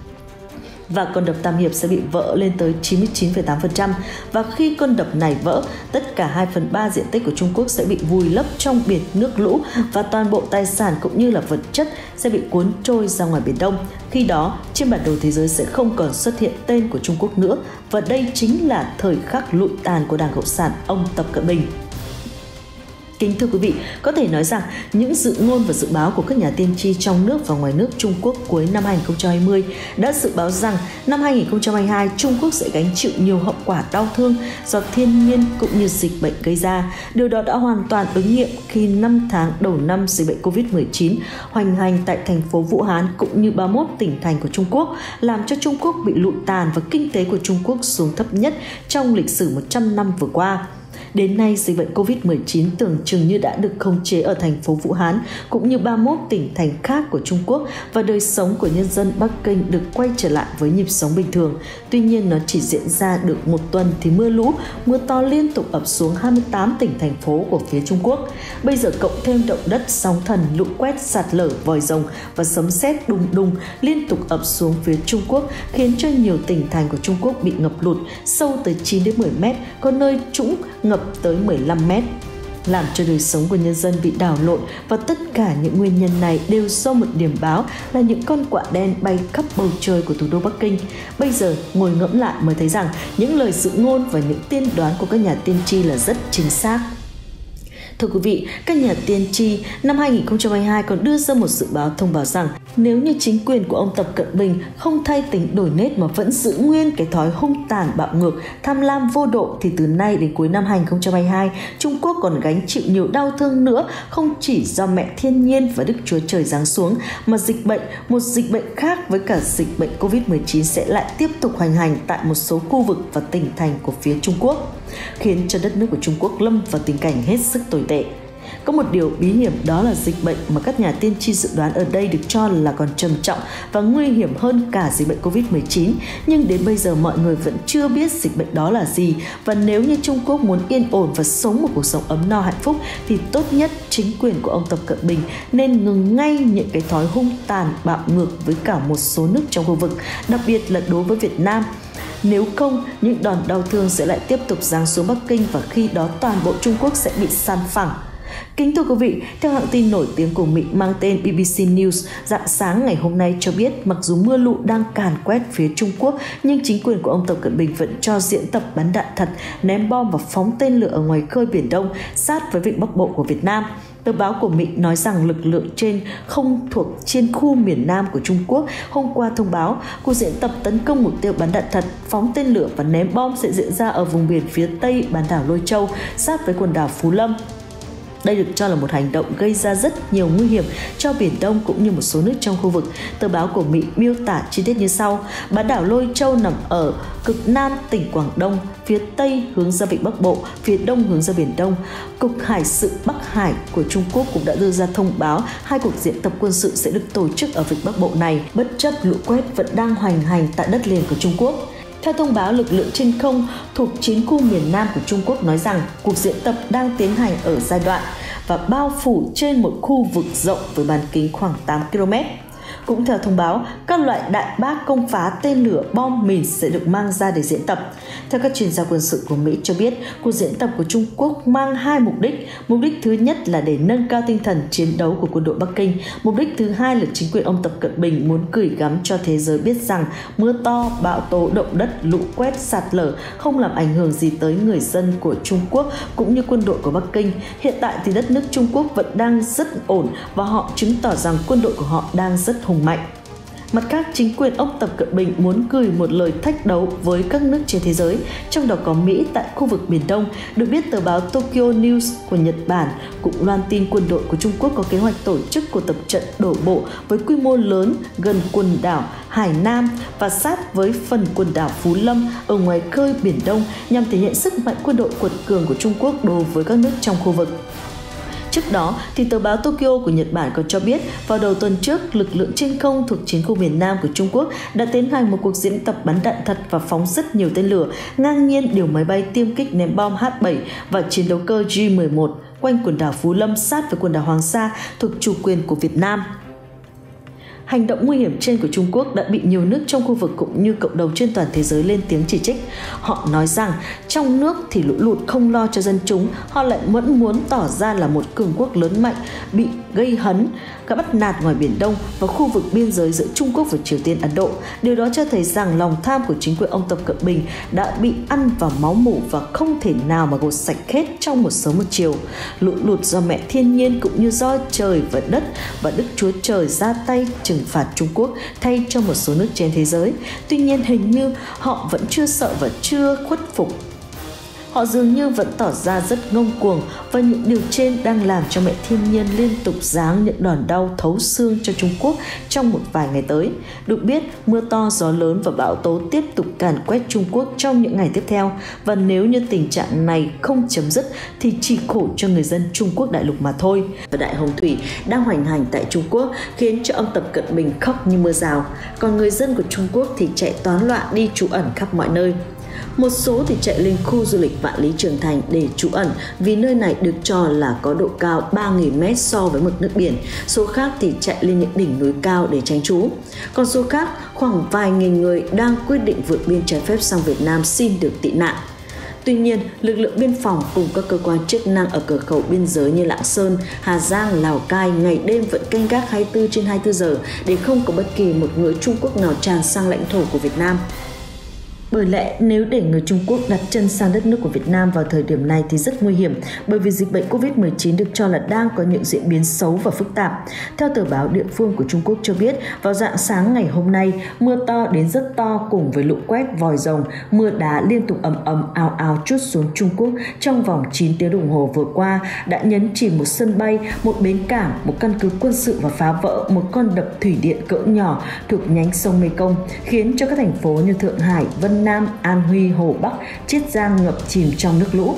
Và con đập Tam Hiệp sẽ bị vỡ lên tới 99,8%. Và khi con đập này vỡ, tất cả 2/3 diện tích của Trung Quốc sẽ bị vùi lấp trong biển nước lũ và toàn bộ tài sản cũng như là vật chất sẽ bị cuốn trôi ra ngoài Biển Đông. Khi đó, trên bản đồ thế giới sẽ không còn xuất hiện tên của Trung Quốc nữa và đây chính là thời khắc lụi tàn của Đảng Cộng sản ông Tập Cận Bình. Kính thưa quý vị, có thể nói rằng những dự ngôn và dự báo của các nhà tiên tri trong nước và ngoài nước Trung Quốc cuối năm 2020 đã dự báo rằng năm 2022 Trung Quốc sẽ gánh chịu nhiều hậu quả đau thương do thiên nhiên cũng như dịch bệnh gây ra. Điều đó đã hoàn toàn ứng nghiệm khi 5 tháng đầu năm dịch bệnh Covid-19 hoành hành tại thành phố Vũ Hán cũng như 31 tỉnh thành của Trung Quốc, làm cho Trung Quốc bị lụi tàn và kinh tế của Trung Quốc xuống thấp nhất trong lịch sử 100 năm vừa qua. Đến nay, dịch bệnh Covid-19 tưởng chừng như đã được khống chế ở thành phố Vũ Hán cũng như 31 tỉnh thành khác của Trung Quốc và đời sống của nhân dân Bắc Kinh được quay trở lại với nhịp sống bình thường. Tuy nhiên, nó chỉ diễn ra được một tuần thì mưa lũ, mưa to liên tục ập xuống 28 tỉnh thành phố của phía Trung Quốc. Bây giờ cộng thêm động đất, sóng thần, lũ quét, sạt lở, vòi rồng và sấm sét đùng đùng liên tục ập xuống phía Trung Quốc khiến cho nhiều tỉnh thành của Trung Quốc bị ngập lụt sâu tới 9 đến 10 mét, có nơi trũng ngập tới 15 mét, làm cho đời sống của nhân dân bị đảo lộn và tất cả những nguyên nhân này đều do một điểm báo là những con quạ đen bay khắp bầu trời của thủ đô Bắc Kinh. Bây giờ ngồi ngẫm lại mới thấy rằng những lời dự ngôn và những tiên đoán của các nhà tiên tri là rất chính xác. Thưa quý vị, các nhà tiên tri năm 2022 còn đưa ra một dự báo thông báo rằng nếu như chính quyền của ông Tập Cận Bình không thay tính đổi nết mà vẫn giữ nguyên cái thói hung tàn bạo ngược, tham lam vô độ thì từ nay đến cuối năm 2022, Trung Quốc còn gánh chịu nhiều đau thương nữa, không chỉ do mẹ thiên nhiên và Đức Chúa Trời giáng xuống mà một dịch bệnh khác với cả dịch bệnh Covid-19 sẽ lại tiếp tục hoành hành tại một số khu vực và tỉnh thành của phía Trung Quốc, khiến cho đất nước của Trung Quốc lâm vào tình cảnh hết sức tồi tệ. Có một điều bí hiểm, đó là dịch bệnh mà các nhà tiên tri dự đoán ở đây được cho là còn trầm trọng và nguy hiểm hơn cả dịch bệnh Covid-19. Nhưng đến bây giờ mọi người vẫn chưa biết dịch bệnh đó là gì. Và nếu như Trung Quốc muốn yên ổn và sống một cuộc sống ấm no hạnh phúc thì tốt nhất chính quyền của ông Tập Cận Bình nên ngừng ngay những cái thói hung tàn bạo ngược với cả một số nước trong khu vực, đặc biệt là đối với Việt Nam. Nếu không, những đòn đau thương sẽ lại tiếp tục giáng xuống Bắc Kinh và khi đó toàn bộ Trung Quốc sẽ bị san phẳng. Kính thưa quý vị, theo hãng tin nổi tiếng của Mỹ mang tên BBC News, rạng sáng ngày hôm nay cho biết mặc dù mưa lũ đang càn quét phía Trung Quốc, nhưng chính quyền của ông Tập Cận Bình vẫn cho diễn tập bắn đạn thật, ném bom và phóng tên lửa ở ngoài khơi Biển Đông sát với vịnh Bắc Bộ của Việt Nam. Tờ báo của Mỹ nói rằng lực lượng trên không thuộc trên khu miền Nam của Trung Quốc hôm qua thông báo cuộc diễn tập tấn công mục tiêu bắn đạn thật, phóng tên lửa và ném bom sẽ diễn ra ở vùng biển phía Tây bán đảo Lôi Châu, sát với quần đảo Phú Lâm. Đây được cho là một hành động gây ra rất nhiều nguy hiểm cho Biển Đông cũng như một số nước trong khu vực. Tờ báo của Mỹ miêu tả chi tiết như sau: bán đảo Lôi Châu nằm ở cực Nam tỉnh Quảng Đông, phía Tây hướng ra vịnh Bắc Bộ, phía Đông hướng ra Biển Đông. Cục Hải sự Bắc Hải của Trung Quốc cũng đã đưa ra thông báo 2 cuộc diễn tập quân sự sẽ được tổ chức ở vịnh Bắc Bộ này, bất chấp lũ quét vẫn đang hoành hành tại đất liền của Trung Quốc. Theo thông báo, lực lượng trên không thuộc 9 khu miền Nam của Trung Quốc nói rằng cuộc diễn tập đang tiến hành ở giai đoạn và bao phủ trên một khu vực rộng với bán kính khoảng 8 km. Cũng theo thông báo, các loại đại bác công phá, tên lửa, bom mìn sẽ được mang ra để diễn tập. Theo các chuyên gia quân sự của Mỹ cho biết, cuộc diễn tập của Trung Quốc mang hai mục đích. Mục đích thứ nhất là để nâng cao tinh thần chiến đấu của quân đội Bắc Kinh. Mục đích thứ hai là chính quyền ông Tập Cận Bình muốn gửi gắm cho thế giới biết rằng mưa to, bão tố, động đất, lũ quét, sạt lở không làm ảnh hưởng gì tới người dân của Trung Quốc cũng như quân đội của Bắc Kinh. Hiện tại thì đất nước Trung Quốc vẫn đang rất ổn và họ chứng tỏ rằng quân đội của họ đang rất hùng mạnh. Mặt khác, chính quyền ông Tập Cận Bình muốn gửi một lời thách đấu với các nước trên thế giới, trong đó có Mỹ tại khu vực Biển Đông. Được biết, tờ báo Tokyo News của Nhật Bản cũng loan tin quân đội của Trung Quốc có kế hoạch tổ chức cuộc tập trận đổ bộ với quy mô lớn gần quần đảo Hải Nam và sát với phần quần đảo Phú Lâm ở ngoài khơi Biển Đông nhằm thể hiện sức mạnh quân đội quật cường của Trung Quốc đối với các nước trong khu vực. Trước đó, thì tờ báo Tokyo của Nhật Bản còn cho biết vào đầu tuần trước, lực lượng trên không thuộc chiến khu miền Nam của Trung Quốc đã tiến hành một cuộc diễn tập bắn đạn thật và phóng rất nhiều tên lửa, ngang nhiên điều máy bay tiêm kích ném bom H-7 và chiến đấu cơ J-11 quanh quần đảo Phú Lâm sát với quần đảo Hoàng Sa thuộc chủ quyền của Việt Nam. Hành động nguy hiểm trên của Trung Quốc đã bị nhiều nước trong khu vực cũng như cộng đồng trên toàn thế giới lên tiếng chỉ trích. Họ nói rằng trong nước thì lũ lụt không lo cho dân chúng, họ lại vẫn muốn tỏ ra là một cường quốc lớn mạnh bị gây hấn, các bắt nạt ngoài Biển Đông và khu vực biên giới giữa Trung Quốc và Triều Tiên, Ấn Độ. Điều đó cho thấy rằng lòng tham của chính quyền ông Tập Cận Bình đã bị ăn vào máu mủ và không thể nào mà gột sạch hết trong một sớm một chiều. Lũ lụt do mẹ thiên nhiên cũng như do trời và đất và Đức Chúa Trời ra tay trừng phạt Trung Quốc thay cho một số nước trên thế giới. Tuy nhiên, hình như họ vẫn chưa sợ và chưa khuất phục. Họ dường như vẫn tỏ ra rất ngông cuồng và những điều trên đang làm cho mẹ thiên nhiên liên tục giáng những đòn đau thấu xương cho Trung Quốc trong một vài ngày tới. Được biết, mưa to, gió lớn và bão tố tiếp tục càn quét Trung Quốc trong những ngày tiếp theo và nếu như tình trạng này không chấm dứt thì chỉ khổ cho người dân Trung Quốc đại lục mà thôi. Và đại hồng thủy đang hoành hành tại Trung Quốc khiến cho ông Tập Cận Bình khóc như mưa rào, còn người dân của Trung Quốc thì chạy toán loạn đi trú ẩn khắp mọi nơi. Một số thì chạy lên khu du lịch Vạn Lý Trường Thành để trú ẩn vì nơi này được cho là có độ cao 3.000 m so với mực nước biển. Số khác thì chạy lên những đỉnh núi cao để tránh trú. Còn số khác, khoảng vài nghìn người đang quyết định vượt biên trái phép sang Việt Nam xin được tị nạn. Tuy nhiên, lực lượng biên phòng cùng các cơ quan chức năng ở cửa khẩu biên giới như Lạng Sơn, Hà Giang, Lào Cai ngày đêm vẫn canh gác 24 trên 24 giờ để không có bất kỳ một người Trung Quốc nào tràn sang lãnh thổ của Việt Nam. Bởi lẽ nếu để người Trung Quốc đặt chân sang đất nước của Việt Nam vào thời điểm này thì rất nguy hiểm, bởi vì dịch bệnh Covid-19 được cho là đang có những diễn biến xấu và phức tạp. Theo tờ báo địa phương của Trung Quốc cho biết, vào rạng sáng ngày hôm nay, mưa to đến rất to cùng với lũ quét, vòi rồng, mưa đá liên tục ầm ầm ào ào trút xuống Trung Quốc trong vòng 9 tiếng đồng hồ vừa qua đã nhấn chìm một sân bay, một bến cảng, một căn cứ quân sự và phá vỡ một con đập thủy điện cỡ nhỏ thuộc nhánh sông Mekong, khiến cho các thành phố như Thượng Hải, Vân Nam, An Huy, Hồ Bắc, Chiết Giang ngập chìm trong nước lũ.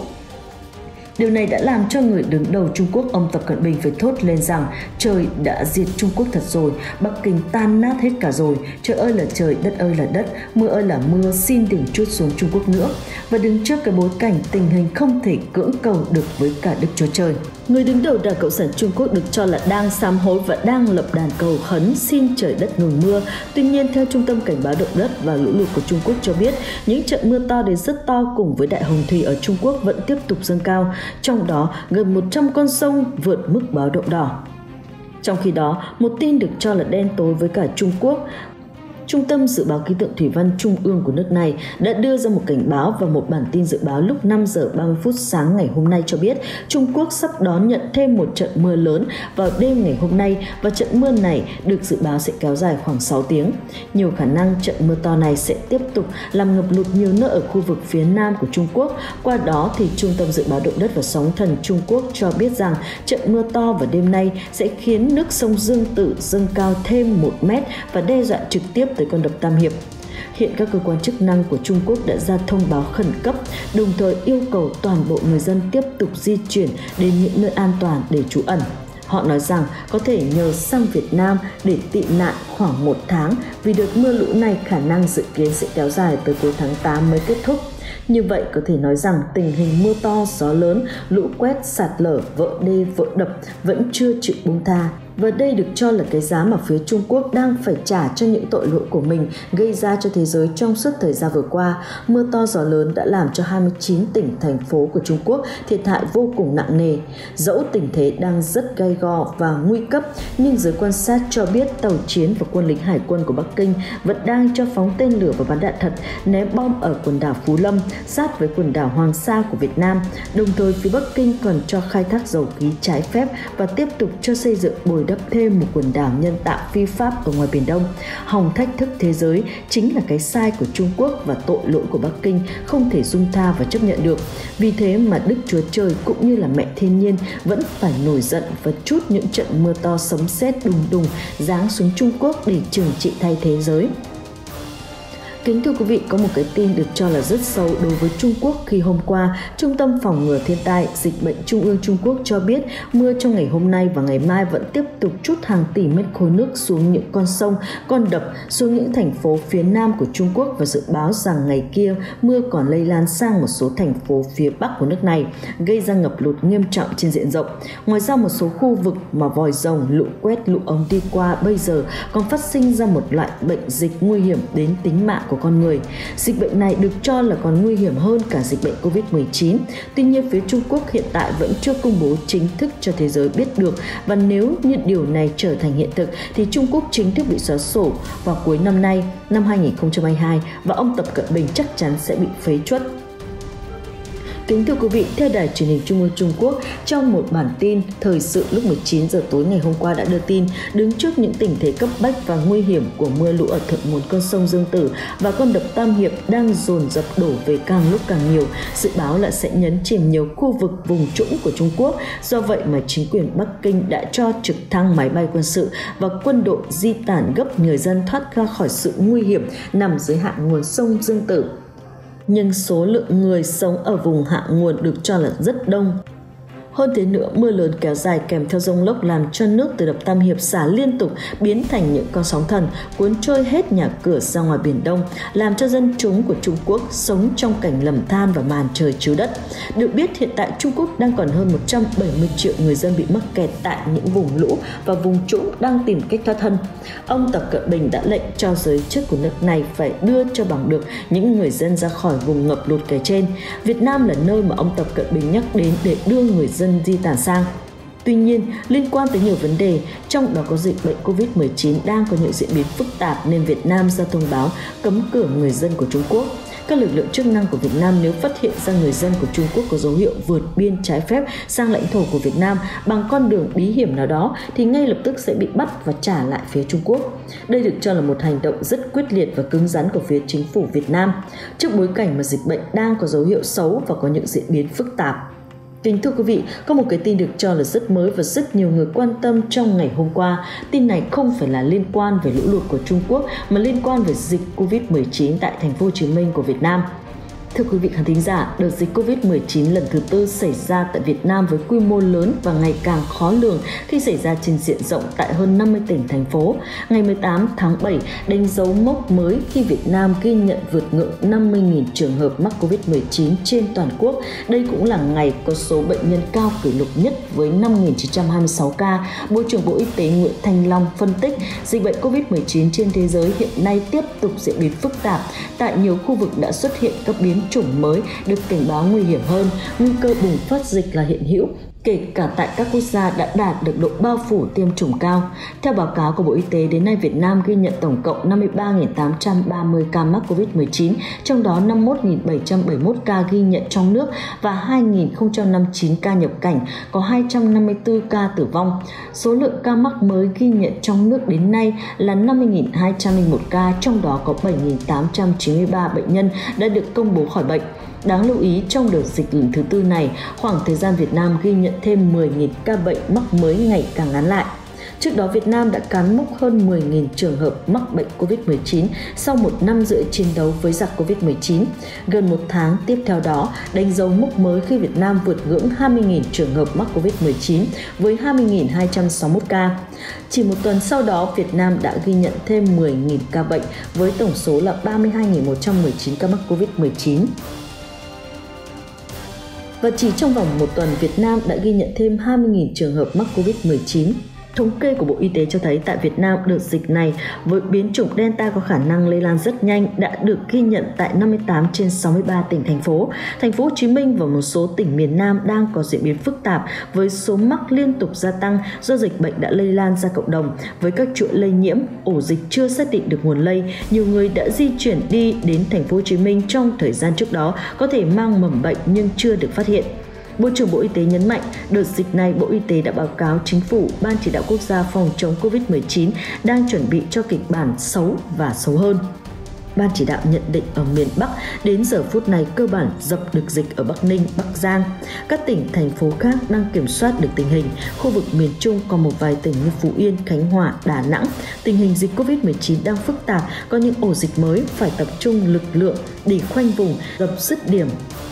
Điều này đã làm cho người đứng đầu Trung Quốc ông Tập Cận Bình phải thốt lên rằng trời đã diệt Trung Quốc thật rồi, Bắc Kinh tan nát hết cả rồi, trời ơi là trời, đất ơi là đất, mưa ơi là mưa, xin đừng trút xuống Trung Quốc nữa. Và đứng trước cái bối cảnh tình hình không thể cưỡng cầu được với cả Đức Chúa Trời, người đứng đầu Đảng Cộng sản Trung Quốc được cho là đang sám hối và đang lập đàn cầu khấn xin trời đất ngừng mưa. Tuy nhiên, theo Trung tâm Cảnh báo động đất và lũ lụt của Trung Quốc cho biết, những trận mưa to đến rất to cùng với đại hồng thủy ở Trung Quốc vẫn tiếp tục dâng cao, trong đó gần 100 con sông vượt mức báo động đỏ. Trong khi đó, một tin được cho là đen tối với cả Trung Quốc, Trung tâm Dự báo Khí tượng Thủy văn Trung ương của nước này đã đưa ra một cảnh báo và một bản tin dự báo lúc 5 giờ 30 phút sáng ngày hôm nay cho biết Trung Quốc sắp đón nhận thêm một trận mưa lớn vào đêm ngày hôm nay và trận mưa này được dự báo sẽ kéo dài khoảng 6 tiếng. Nhiều khả năng trận mưa to này sẽ tiếp tục làm ngập lụt nhiều nơi ở khu vực phía nam của Trung Quốc. Qua đó thì Trung tâm Dự báo Động đất và Sóng thần Trung Quốc cho biết rằng trận mưa to vào đêm nay sẽ khiến nước sông Dương Tử dâng cao thêm 1 mét và đe dọa trực tiếp tới con đập Tam Hiệp. Hiện các cơ quan chức năng của Trung Quốc đã ra thông báo khẩn cấp, đồng thời yêu cầu toàn bộ người dân tiếp tục di chuyển đến những nơi an toàn để trú ẩn. Họ nói rằng có thể nhờ sang Việt Nam để tị nạn khoảng 1 tháng vì đợt mưa lũ này khả năng dự kiến sẽ kéo dài tới cuối tháng 8 mới kết thúc. Như vậy có thể nói rằng tình hình mưa to, gió lớn, lũ quét, sạt lở, vỡ đê, vỡ đập vẫn chưa chịu buông tha. Và đây được cho là cái giá mà phía Trung Quốc đang phải trả cho những tội lỗi của mình gây ra cho thế giới trong suốt thời gian vừa qua. Mưa to gió lớn đã làm cho 29 tỉnh, thành phố của Trung Quốc thiệt hại vô cùng nặng nề. Dẫu tình thế đang rất gay go và nguy cấp, nhưng giới quan sát cho biết tàu chiến và quân lính hải quân của Bắc Kinh vẫn đang cho phóng tên lửa và bắn đạn thật, ném bom ở quần đảo Phú Lâm, sát với quần đảo Hoàng Sa của Việt Nam. Đồng thời, phía Bắc Kinh còn cho khai thác dầu khí trái phép và tiếp tục cho xây dựng bồi đắp thêm một quần đảo nhân tạo phi pháp ở ngoài Biển Đông. Hòng thách thức thế giới chính là cái sai của Trung Quốc và tội lỗi của Bắc Kinh không thể dung tha và chấp nhận được. Vì thế mà Đức Chúa Trời cũng như là mẹ thiên nhiên vẫn phải nổi giận và trút những trận mưa to sấm sét đùng đùng giáng xuống Trung Quốc để trừng trị thay thế giới. Kính thưa quý vị, có một cái tin được cho là rất xấu đối với Trung Quốc khi hôm qua, Trung tâm Phòng ngừa Thiên tai, Dịch bệnh Trung ương Trung Quốc cho biết mưa trong ngày hôm nay và ngày mai vẫn tiếp tục trút hàng tỷ mét khối nước xuống những con sông, con đập, xuống những thành phố phía nam của Trung Quốc và dự báo rằng ngày kia mưa còn lây lan sang một số thành phố phía bắc của nước này, gây ra ngập lụt nghiêm trọng trên diện rộng. Ngoài ra, một số khu vực mà vòi rồng, lũ quét, lũ ống đi qua bây giờ còn phát sinh ra một loại bệnh dịch nguy hiểm đến tính mạng của con người. Dịch bệnh này được cho là còn nguy hiểm hơn cả dịch bệnh Covid-19. Tuy nhiên, phía Trung Quốc hiện tại vẫn chưa công bố chính thức cho thế giới biết được, và nếu như điều này trở thành hiện thực thì Trung Quốc chính thức bị xóa sổ vào cuối năm nay, năm 2022, và ông Tập Cận Bình chắc chắn sẽ bị phế truất. Kính thưa quý vị, theo Đài Truyền hình Trung ương Trung Quốc, trong một bản tin thời sự lúc 19 giờ tối ngày hôm qua đã đưa tin, đứng trước những tình thế cấp bách và nguy hiểm của mưa lũ ở thượng nguồn con sông Dương Tử và con đập Tam Hiệp đang dồn dập đổ về càng lúc càng nhiều, dự báo là sẽ nhấn chìm nhiều khu vực vùng trũng của Trung Quốc. Do vậy mà chính quyền Bắc Kinh đã cho trực thăng máy bay quân sự và quân đội di tản gấp người dân thoát ra khỏi sự nguy hiểm nằm dưới hạ nguồn sông Dương Tử. Nhưng số lượng người sống ở vùng hạ nguồn được cho là rất đông. Hơn thế nữa, mưa lớn kéo dài kèm theo dông lốc làm cho nước từ đập Tam Hiệp xả liên tục biến thành những con sóng thần, cuốn trôi hết nhà cửa ra ngoài Biển Đông, làm cho dân chúng của Trung Quốc sống trong cảnh lầm than và màn trời chiếu đất. Được biết, hiện tại Trung Quốc đang còn hơn 170 triệu người dân bị mắc kẹt tại những vùng lũ và vùng trũng đang tìm cách thoát thân. Ông Tập Cận Bình đã lệnh cho giới chức của nước này phải đưa cho bằng được những người dân ra khỏi vùng ngập lụt kể trên. Việt Nam là nơi mà ông Tập Cận Bình nhắc đến để đưa người dân di tản sang. Tuy nhiên, liên quan tới nhiều vấn đề, trong đó có dịch bệnh Covid-19 đang có những diễn biến phức tạp nên Việt Nam ra thông báo cấm cửa người dân của Trung Quốc. Các lực lượng chức năng của Việt Nam nếu phát hiện ra người dân của Trung Quốc có dấu hiệu vượt biên trái phép sang lãnh thổ của Việt Nam bằng con đường bí hiểm nào đó thì ngay lập tức sẽ bị bắt và trả lại phía Trung Quốc. Đây được cho là một hành động rất quyết liệt và cứng rắn của phía chính phủ Việt Nam trước bối cảnh mà dịch bệnh đang có dấu hiệu xấu và có những diễn biến phức tạp. Kính thưa quý vị, có một cái tin được cho là rất mới và rất nhiều người quan tâm trong ngày hôm qua. Tin này không phải là liên quan về lũ lụt của Trung Quốc mà liên quan về dịch Covid-19 tại thành phố Hồ Chí Minh của Việt Nam. Thưa quý vị khán thính giả, đợt dịch Covid-19 lần thứ tư xảy ra tại Việt Nam với quy mô lớn và ngày càng khó lường khi xảy ra trên diện rộng tại hơn 50 tỉnh, thành phố. Ngày 18 tháng 7 đánh dấu mốc mới khi Việt Nam ghi nhận vượt ngưỡng 50.000 trường hợp mắc Covid-19 trên toàn quốc. Đây cũng là ngày có số bệnh nhân cao kỷ lục nhất với 5.926 ca. Bộ trưởng Bộ Y tế Nguyễn Thanh Long phân tích dịch bệnh Covid-19 trên thế giới hiện nay tiếp tục diễn biến phức tạp. Tại nhiều khu vực đã xuất hiện các biến chủng mới được cảnh báo nguy hiểm hơn, nguy cơ bùng phát dịch là hiện hữu, kể cả tại các quốc gia đã đạt được độ bao phủ tiêm chủng cao. Theo báo cáo của Bộ Y tế, đến nay Việt Nam ghi nhận tổng cộng 53.830 ca mắc Covid-19, trong đó 51.771 ca ghi nhận trong nước và 2.059 ca nhập cảnh, có 254 ca tử vong. Số lượng ca mắc mới ghi nhận trong nước đến nay là 50.201 ca, trong đó có 7.893 bệnh nhân đã được công bố khỏi bệnh. Đáng lưu ý, trong đợt dịch lần thứ tư này, khoảng thời gian Việt Nam ghi nhận thêm 10.000 ca bệnh mắc mới ngày càng ngắn lại. Trước đó, Việt Nam đã cán mốc hơn 10.000 trường hợp mắc bệnh Covid-19 sau 1 năm rưỡi chiến đấu với giặc Covid-19. Gần 1 tháng tiếp theo đó, đánh dấu mốc mới khi Việt Nam vượt ngưỡng 20.000 trường hợp mắc Covid-19 với 20.261 ca. Chỉ một tuần sau đó, Việt Nam đã ghi nhận thêm 10.000 ca bệnh với tổng số là 32.119 ca mắc Covid-19. Và chỉ trong vòng một tuần, Việt Nam đã ghi nhận thêm 20.000 trường hợp mắc Covid-19. Thống kê của Bộ Y tế cho thấy tại Việt Nam, đợt dịch này với biến chủng Delta có khả năng lây lan rất nhanh đã được ghi nhận tại 58 trên 63 tỉnh, thành phố. Thành phố Hồ Chí Minh và một số tỉnh miền Nam đang có diễn biến phức tạp với số mắc liên tục gia tăng do dịch bệnh đã lây lan ra cộng đồng. Với các chuỗi lây nhiễm, ổ dịch chưa xác định được nguồn lây, nhiều người đã di chuyển đi đến Thành phố Hồ Chí Minh trong thời gian trước đó có thể mang mầm bệnh nhưng chưa được phát hiện. Bộ trưởng Bộ Y tế nhấn mạnh, đợt dịch này Bộ Y tế đã báo cáo Chính phủ, Ban Chỉ đạo Quốc gia phòng chống Covid-19 đang chuẩn bị cho kịch bản xấu và xấu hơn. Ban chỉ đạo nhận định ở miền Bắc đến giờ phút này cơ bản dập được dịch ở Bắc Ninh, Bắc Giang. Các tỉnh, thành phố khác đang kiểm soát được tình hình. Khu vực miền Trung còn một vài tỉnh như Phú Yên, Khánh Hòa, Đà Nẵng. Tình hình dịch Covid-19 đang phức tạp, có những ổ dịch mới phải tập trung lực lượng để khoanh vùng, dập dứt điểm.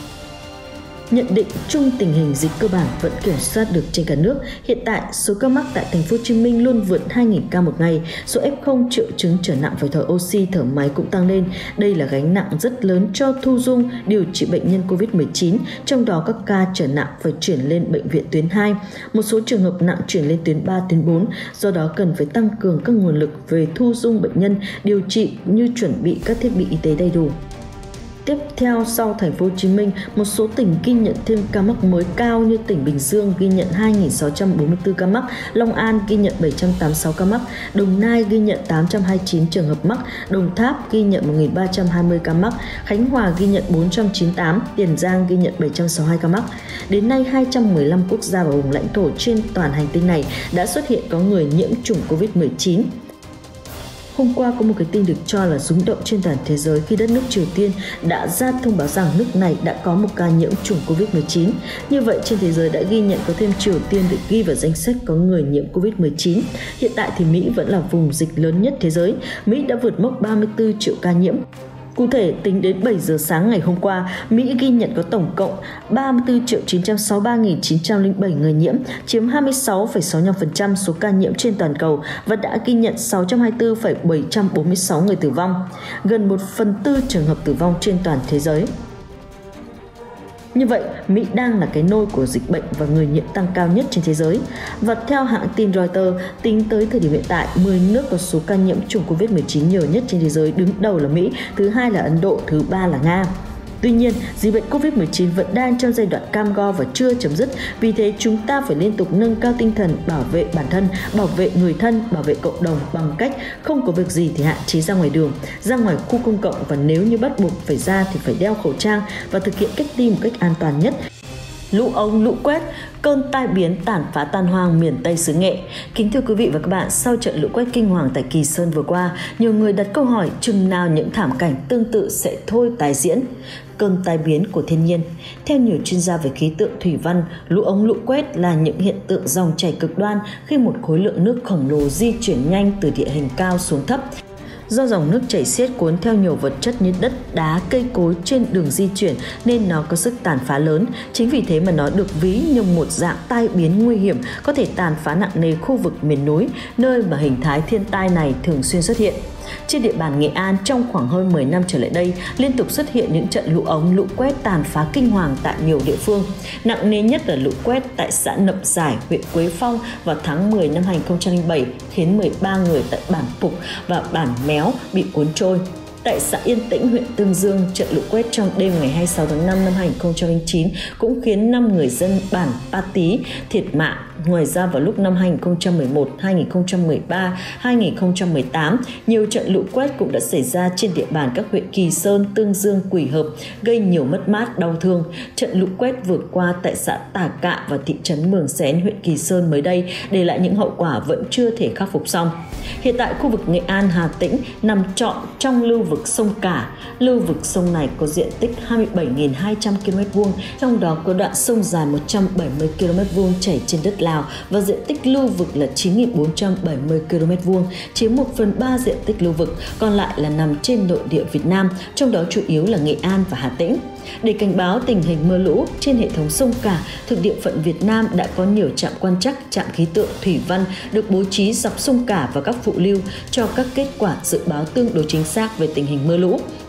Nhận định chung tình hình dịch cơ bản vẫn kiểm soát được trên cả nước. Hiện tại, số ca mắc tại Thành phố Hồ Chí Minh luôn vượt 2.000 ca một ngày. Số F0 triệu chứng trở nặng phải thở oxy, thở máy cũng tăng lên. Đây là gánh nặng rất lớn cho thu dung điều trị bệnh nhân Covid-19, trong đó các ca trở nặng phải chuyển lên bệnh viện tuyến 2. Một số trường hợp nặng chuyển lên tuyến 3, tuyến 4. Do đó cần phải tăng cường các nguồn lực về thu dung bệnh nhân, điều trị như chuẩn bị các thiết bị y tế đầy đủ. Tiếp theo sau Thành phố Hồ Chí Minh, một số tỉnh ghi nhận thêm ca mắc mới cao như tỉnh Bình Dương ghi nhận 2.644 ca mắc, Long An ghi nhận 786 ca mắc, Đồng Nai ghi nhận 829 trường hợp mắc, Đồng Tháp ghi nhận 1.320 ca mắc, Khánh Hòa ghi nhận 498, Tiền Giang ghi nhận 762 ca mắc. Đến nay, 215 quốc gia và vùng lãnh thổ trên toàn hành tinh này đã xuất hiện có người nhiễm chủng Covid-19. Hôm qua có một cái tin được cho là rúng động trên toàn thế giới khi đất nước Triều Tiên đã ra thông báo rằng nước này đã có một ca nhiễm chủng Covid-19. Như vậy, trên thế giới đã ghi nhận có thêm Triều Tiên được ghi vào danh sách có người nhiễm Covid-19. Hiện tại thì Mỹ vẫn là vùng dịch lớn nhất thế giới. Mỹ đã vượt mốc 34 triệu ca nhiễm. Cụ thể, tính đến 7 giờ sáng ngày hôm qua, Mỹ ghi nhận có tổng cộng 34.963.907 người nhiễm, chiếm 26,65% số ca nhiễm trên toàn cầu và đã ghi nhận 624,746 người tử vong, gần 1/4 trường hợp tử vong trên toàn thế giới. Như vậy, Mỹ đang là cái nôi của dịch bệnh và người nhiễm tăng cao nhất trên thế giới. Và theo hãng tin Reuters, tính tới thời điểm hiện tại, 10 nước có số ca nhiễm chủng Covid-19 nhiều nhất trên thế giới, đứng đầu là Mỹ, thứ hai là Ấn Độ, thứ ba là Nga. Tuy nhiên, dịch bệnh Covid-19 vẫn đang trong giai đoạn cam go và chưa chấm dứt. Vì thế, chúng ta phải liên tục nâng cao tinh thần bảo vệ bản thân, bảo vệ người thân, bảo vệ cộng đồng bằng cách không có việc gì thì hạn chế ra ngoài đường, ra ngoài khu công cộng và nếu như bắt buộc phải ra thì phải đeo khẩu trang và thực hiện cách ly một cách an toàn nhất. Lũ ống, lũ quét, cơn tai biến tàn phá tan hoang miền Tây xứ Nghệ. Kính thưa quý vị và các bạn, sau trận lũ quét kinh hoàng tại Kỳ Sơn vừa qua, nhiều người đặt câu hỏi chừng nào những thảm cảnh tương tự sẽ thôi tái diễn. Cơn tai biến của thiên nhiên. Theo nhiều chuyên gia về khí tượng thủy văn, lũ ống lũ quét là những hiện tượng dòng chảy cực đoan khi một khối lượng nước khổng lồ di chuyển nhanh từ địa hình cao xuống thấp. Do dòng nước chảy xiết cuốn theo nhiều vật chất như đất, đá, cây cối trên đường di chuyển nên nó có sức tàn phá lớn. Chính vì thế mà nó được ví như một dạng tai biến nguy hiểm có thể tàn phá nặng nề khu vực miền núi, nơi mà hình thái thiên tai này thường xuyên xuất hiện. Trên địa bàn Nghệ An, trong khoảng hơn 10 năm trở lại đây, liên tục xuất hiện những trận lũ ống, lũ quét tàn phá kinh hoàng tại nhiều địa phương. Nặng nề nhất là lũ quét tại xã Nậm Giải, huyện Quế Phong vào tháng 10 năm 2007, khiến 13 người tại bản Phục và bản Méo bị cuốn trôi. Tại xã Yên Tĩnh, huyện Tương Dương, trận lũ quét trong đêm ngày 26 tháng 5 năm 2009 cũng khiến 5 người dân bản Pa Tí thiệt mạng. Ngoài ra vào lúc năm 2011, 2013, 2018, nhiều trận lũ quét cũng đã xảy ra trên địa bàn các huyện Kỳ Sơn, Tương Dương, Quỳ Hợp, gây nhiều mất mát, đau thương. Trận lũ quét vừa qua tại xã Tà Cạ và thị trấn Mường Xén, huyện Kỳ Sơn mới đây để lại những hậu quả vẫn chưa thể khắc phục xong. Hiện tại, khu vực Nghệ An, Hà Tĩnh nằm trọn trong lưu vực sông Cả. Lưu vực sông này có diện tích 27.200 km², trong đó có đoạn sông dài 170 km² chảy trên đất Lào và diện tích lưu vực là 9.470 km², chiếm 1/3 diện tích lưu vực, còn lại là nằm trên nội địa Việt Nam, trong đó chủ yếu là Nghệ An và Hà Tĩnh. Để cảnh báo tình hình mưa lũ trên hệ thống sông Cả, thuộc địa phận Việt Nam đã có nhiều trạm quan trắc, trạm khí tượng thủy văn được bố trí dọc sông Cả và các phụ lưu cho các kết quả dự báo tương đối chính xác về tình hình mưa lũ.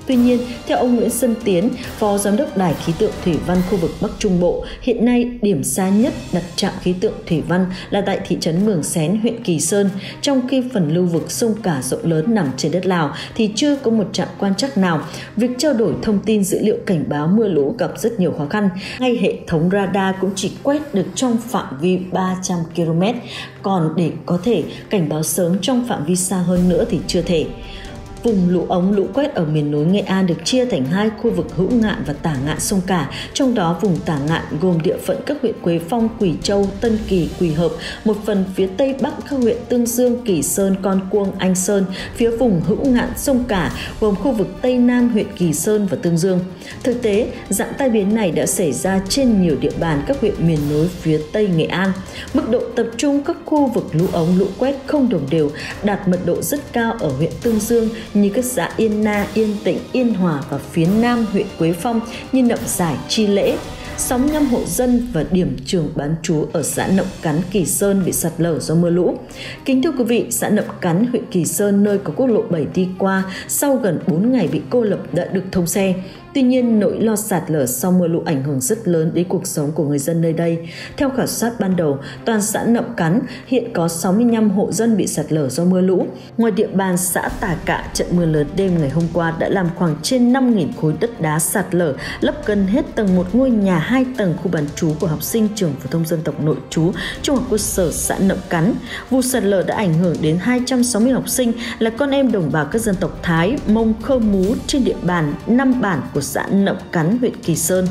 Tuy nhiên, theo ông Nguyễn Xuân Tiến, Phó Giám đốc Đài khí tượng thủy văn khu vực Bắc Trung Bộ, hiện nay điểm xa nhất đặt trạm khí tượng thủy văn là tại thị trấn Mường Xén, huyện Kỳ Sơn, trong khi phần lưu vực sông Cả rộng lớn nằm trên đất Lào thì chưa có một trạm quan trắc nào. Việc trao đổi thông tin dữ liệu cảnh báo mưa lũ gặp rất nhiều khó khăn. Ngay hệ thống radar cũng chỉ quét được trong phạm vi 300 km, còn để có thể cảnh báo sớm trong phạm vi xa hơn nữa thì chưa thể. Vùng lũ ống lũ quét ở miền núi Nghệ An được chia thành hai khu vực hữu ngạn và tả ngạn sông Cả, trong đó vùng tả ngạn gồm địa phận các huyện Quế Phong, Quỳ Châu, Tân Kỳ, Quỳ Hợp, một phần phía tây bắc các huyện Tương Dương, Kỳ Sơn, Con Cuông, Anh Sơn, phía vùng hữu ngạn sông Cả gồm khu vực tây nam huyện Kỳ Sơn và Tương Dương. Thực tế, dạng tai biến này đã xảy ra trên nhiều địa bàn các huyện miền núi phía tây Nghệ An. Mức độ tập trung các khu vực lũ ống lũ quét không đồng đều, đạt mật độ rất cao ở huyện Tương Dương như các xã Yên Na, Yên Tịnh, Yên Hòa và phía nam huyện Quế Phong như Nậm Giải, Chi Lễ. 65 hộ dân và điểm trường bán trú ở xã Nậm Cắn, Kỳ Sơn bị sạt lở do mưa lũ. Kính thưa quý vị, xã Nậm Cắn, huyện Kỳ Sơn nơi có quốc lộ 7 đi qua sau gần 4 ngày bị cô lập đã được thông xe. Tuy nhiên, nỗi lo sạt lở sau mưa lũ ảnh hưởng rất lớn đến cuộc sống của người dân nơi đây. Theo khảo sát ban đầu, toàn xã Nậm Cắn hiện có 65 hộ dân bị sạt lở do mưa lũ. Ngoài địa bàn xã Tà Cạ, trận mưa lớn đêm ngày hôm qua đã làm khoảng trên 5.000 khối đất đá sạt lở, lấp gần hết tầng một ngôi nhà 2 tầng khu bán trú của học sinh trường phổ thông dân tộc nội trú trung học cơ sở xã Nậm Cắn. Vụ sạt lở đã ảnh hưởng đến 260 học sinh là con em đồng bào các dân tộc Thái, Mông, Khơ Mú trên địa bàn 5 bản của xã Nậm Cắn, huyện Kỳ Sơn.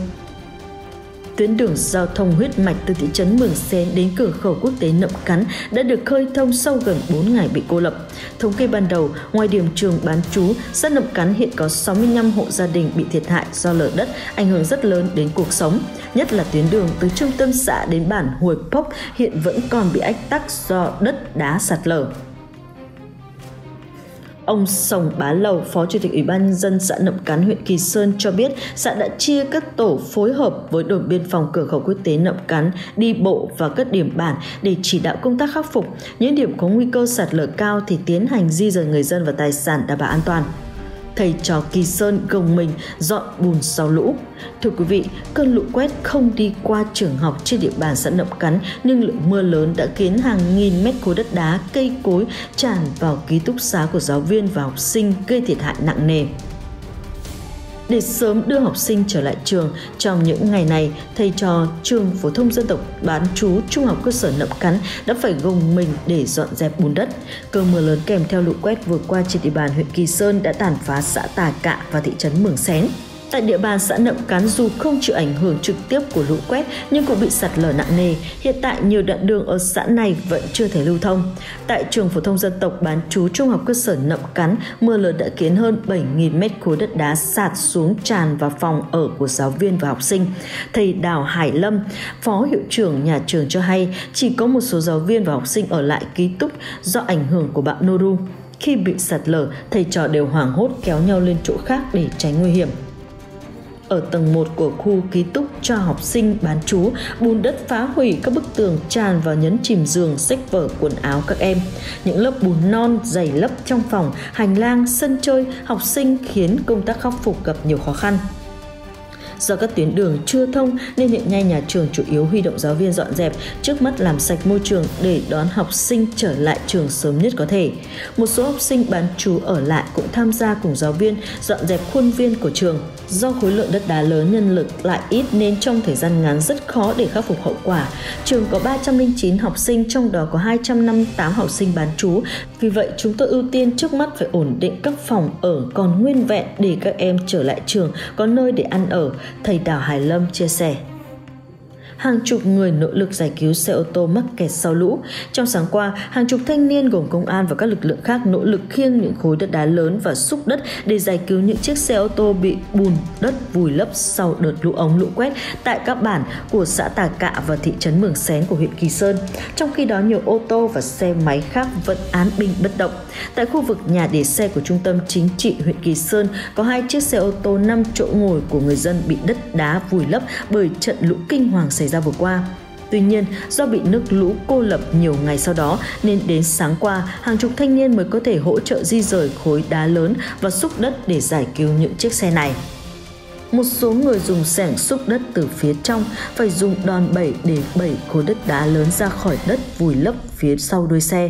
Tuyến đường giao thông huyết mạch từ thị trấn Mường Xén đến cửa khẩu quốc tế Nậm Cắn đã được khơi thông sau gần 4 ngày bị cô lập. Thống kê ban đầu, ngoài điểm trường bán trú, xã Nậm Cắn hiện có 65 hộ gia đình bị thiệt hại do lở đất, ảnh hưởng rất lớn đến cuộc sống. Nhất là tuyến đường từ trung tâm xã đến bản Huồi Pốc hiện vẫn còn bị ách tắc do đất đá sạt lở. Ông Sồng Bá Lầu, Phó Chủ tịch Ủy ban nhân dân xã Nậm Cắn, huyện Kỳ Sơn cho biết xã đã chia các tổ phối hợp với đồn biên phòng cửa khẩu quốc tế Nậm Cắn đi bộ vào các điểm bản để chỉ đạo công tác khắc phục. Những điểm có nguy cơ sạt lở cao thì tiến hành di dời người dân và tài sản đảm bảo an toàn. Thầy trò Kỳ Sơn gồng mình dọn bùn sau lũ. Thưa quý vị, cơn lũ quét không đi qua trường học trên địa bàn xã Nậm Cắn, nhưng lượng mưa lớn đã khiến hàng nghìn mét khối đất đá, cây cối tràn vào ký túc xá của giáo viên và học sinh, gây thiệt hại nặng nề. Để sớm đưa học sinh trở lại trường, trong những ngày này, thầy trò trường phổ thông dân tộc bán trú trung học cơ sở Nậm Cắn đã phải gồng mình để dọn dẹp bùn đất. Cơn mưa lớn kèm theo lũ quét vừa qua trên địa bàn huyện Kỳ Sơn đã tàn phá xã Tà Cạ và thị trấn Mường Xén. Tại địa bàn xã Nậm Cắn dù không chịu ảnh hưởng trực tiếp của lũ quét nhưng cũng bị sạt lở nặng nề. Hiện tại nhiều đoạn đường ở xã này vẫn chưa thể lưu thông. Tại trường phổ thông dân tộc bán trú trung học cơ sở Nậm Cắn, mưa lớn đã khiến hơn 7.000 mét khối đất đá sạt xuống tràn vào phòng ở của giáo viên và học sinh. Thầy Đào Hải Lâm, Phó hiệu trưởng nhà trường cho hay chỉ có một số giáo viên và học sinh ở lại ký túc do ảnh hưởng của bão Noru. Khi bị sạt lở, thầy trò đều hoảng hốt kéo nhau lên chỗ khác để tránh nguy hiểm. Ở tầng 1 của khu ký túc cho học sinh bán trú, bùn đất phá hủy các bức tường, tràn vào nhấn chìm giường, sách vở, quần áo các em. Những lớp bùn non dày lấp trong phòng, hành lang, sân chơi, học sinh khiến công tác khắc phục gặp nhiều khó khăn. Do các tuyến đường chưa thông nên hiện nay nhà trường chủ yếu huy động giáo viên dọn dẹp, trước mắt làm sạch môi trường để đón học sinh trở lại trường sớm nhất có thể. Một số học sinh bán trú ở lại cũng tham gia cùng giáo viên dọn dẹp khuôn viên của trường. Do khối lượng đất đá lớn, nhân lực lại ít nên trong thời gian ngắn rất khó để khắc phục hậu quả. Trường có 309 học sinh, trong đó có 258 học sinh bán trú. Vì vậy, chúng tôi ưu tiên trước mắt phải ổn định các phòng ở còn nguyên vẹn để các em trở lại trường, có nơi để ăn ở, thầy Đào Hải Lâm chia sẻ. Hàng chục người nỗ lực giải cứu xe ô tô mắc kẹt sau lũ. Trong sáng qua, hàng chục thanh niên gồm công an và các lực lượng khác nỗ lực khiêng những khối đất đá lớn và xúc đất để giải cứu những chiếc xe ô tô bị bùn đất vùi lấp sau đợt lũ ống lũ quét tại các bản của xã Tà Cạ và thị trấn Mường Xén của huyện Kỳ Sơn. Trong khi đó, nhiều ô tô và xe máy khác vẫn án binh bất động. Tại khu vực nhà để xe của Trung tâm Chính trị huyện Kỳ Sơn, có 2 chiếc xe ô tô 5 chỗ ngồi của người dân bị đất đá vùi lấp bởi trận lũ kinh hoàng xảy ra vừa qua. Tuy nhiên, do bị nước lũ cô lập nhiều ngày sau đó nên đến sáng qua, hàng chục thanh niên mới có thể hỗ trợ di rời khối đá lớn và xúc đất để giải cứu những chiếc xe này. Một số người dùng xẻng xúc đất từ phía trong, phải dùng đòn bẩy để bẩy khối đất đá lớn ra khỏi đất vùi lấp phía sau đuôi xe.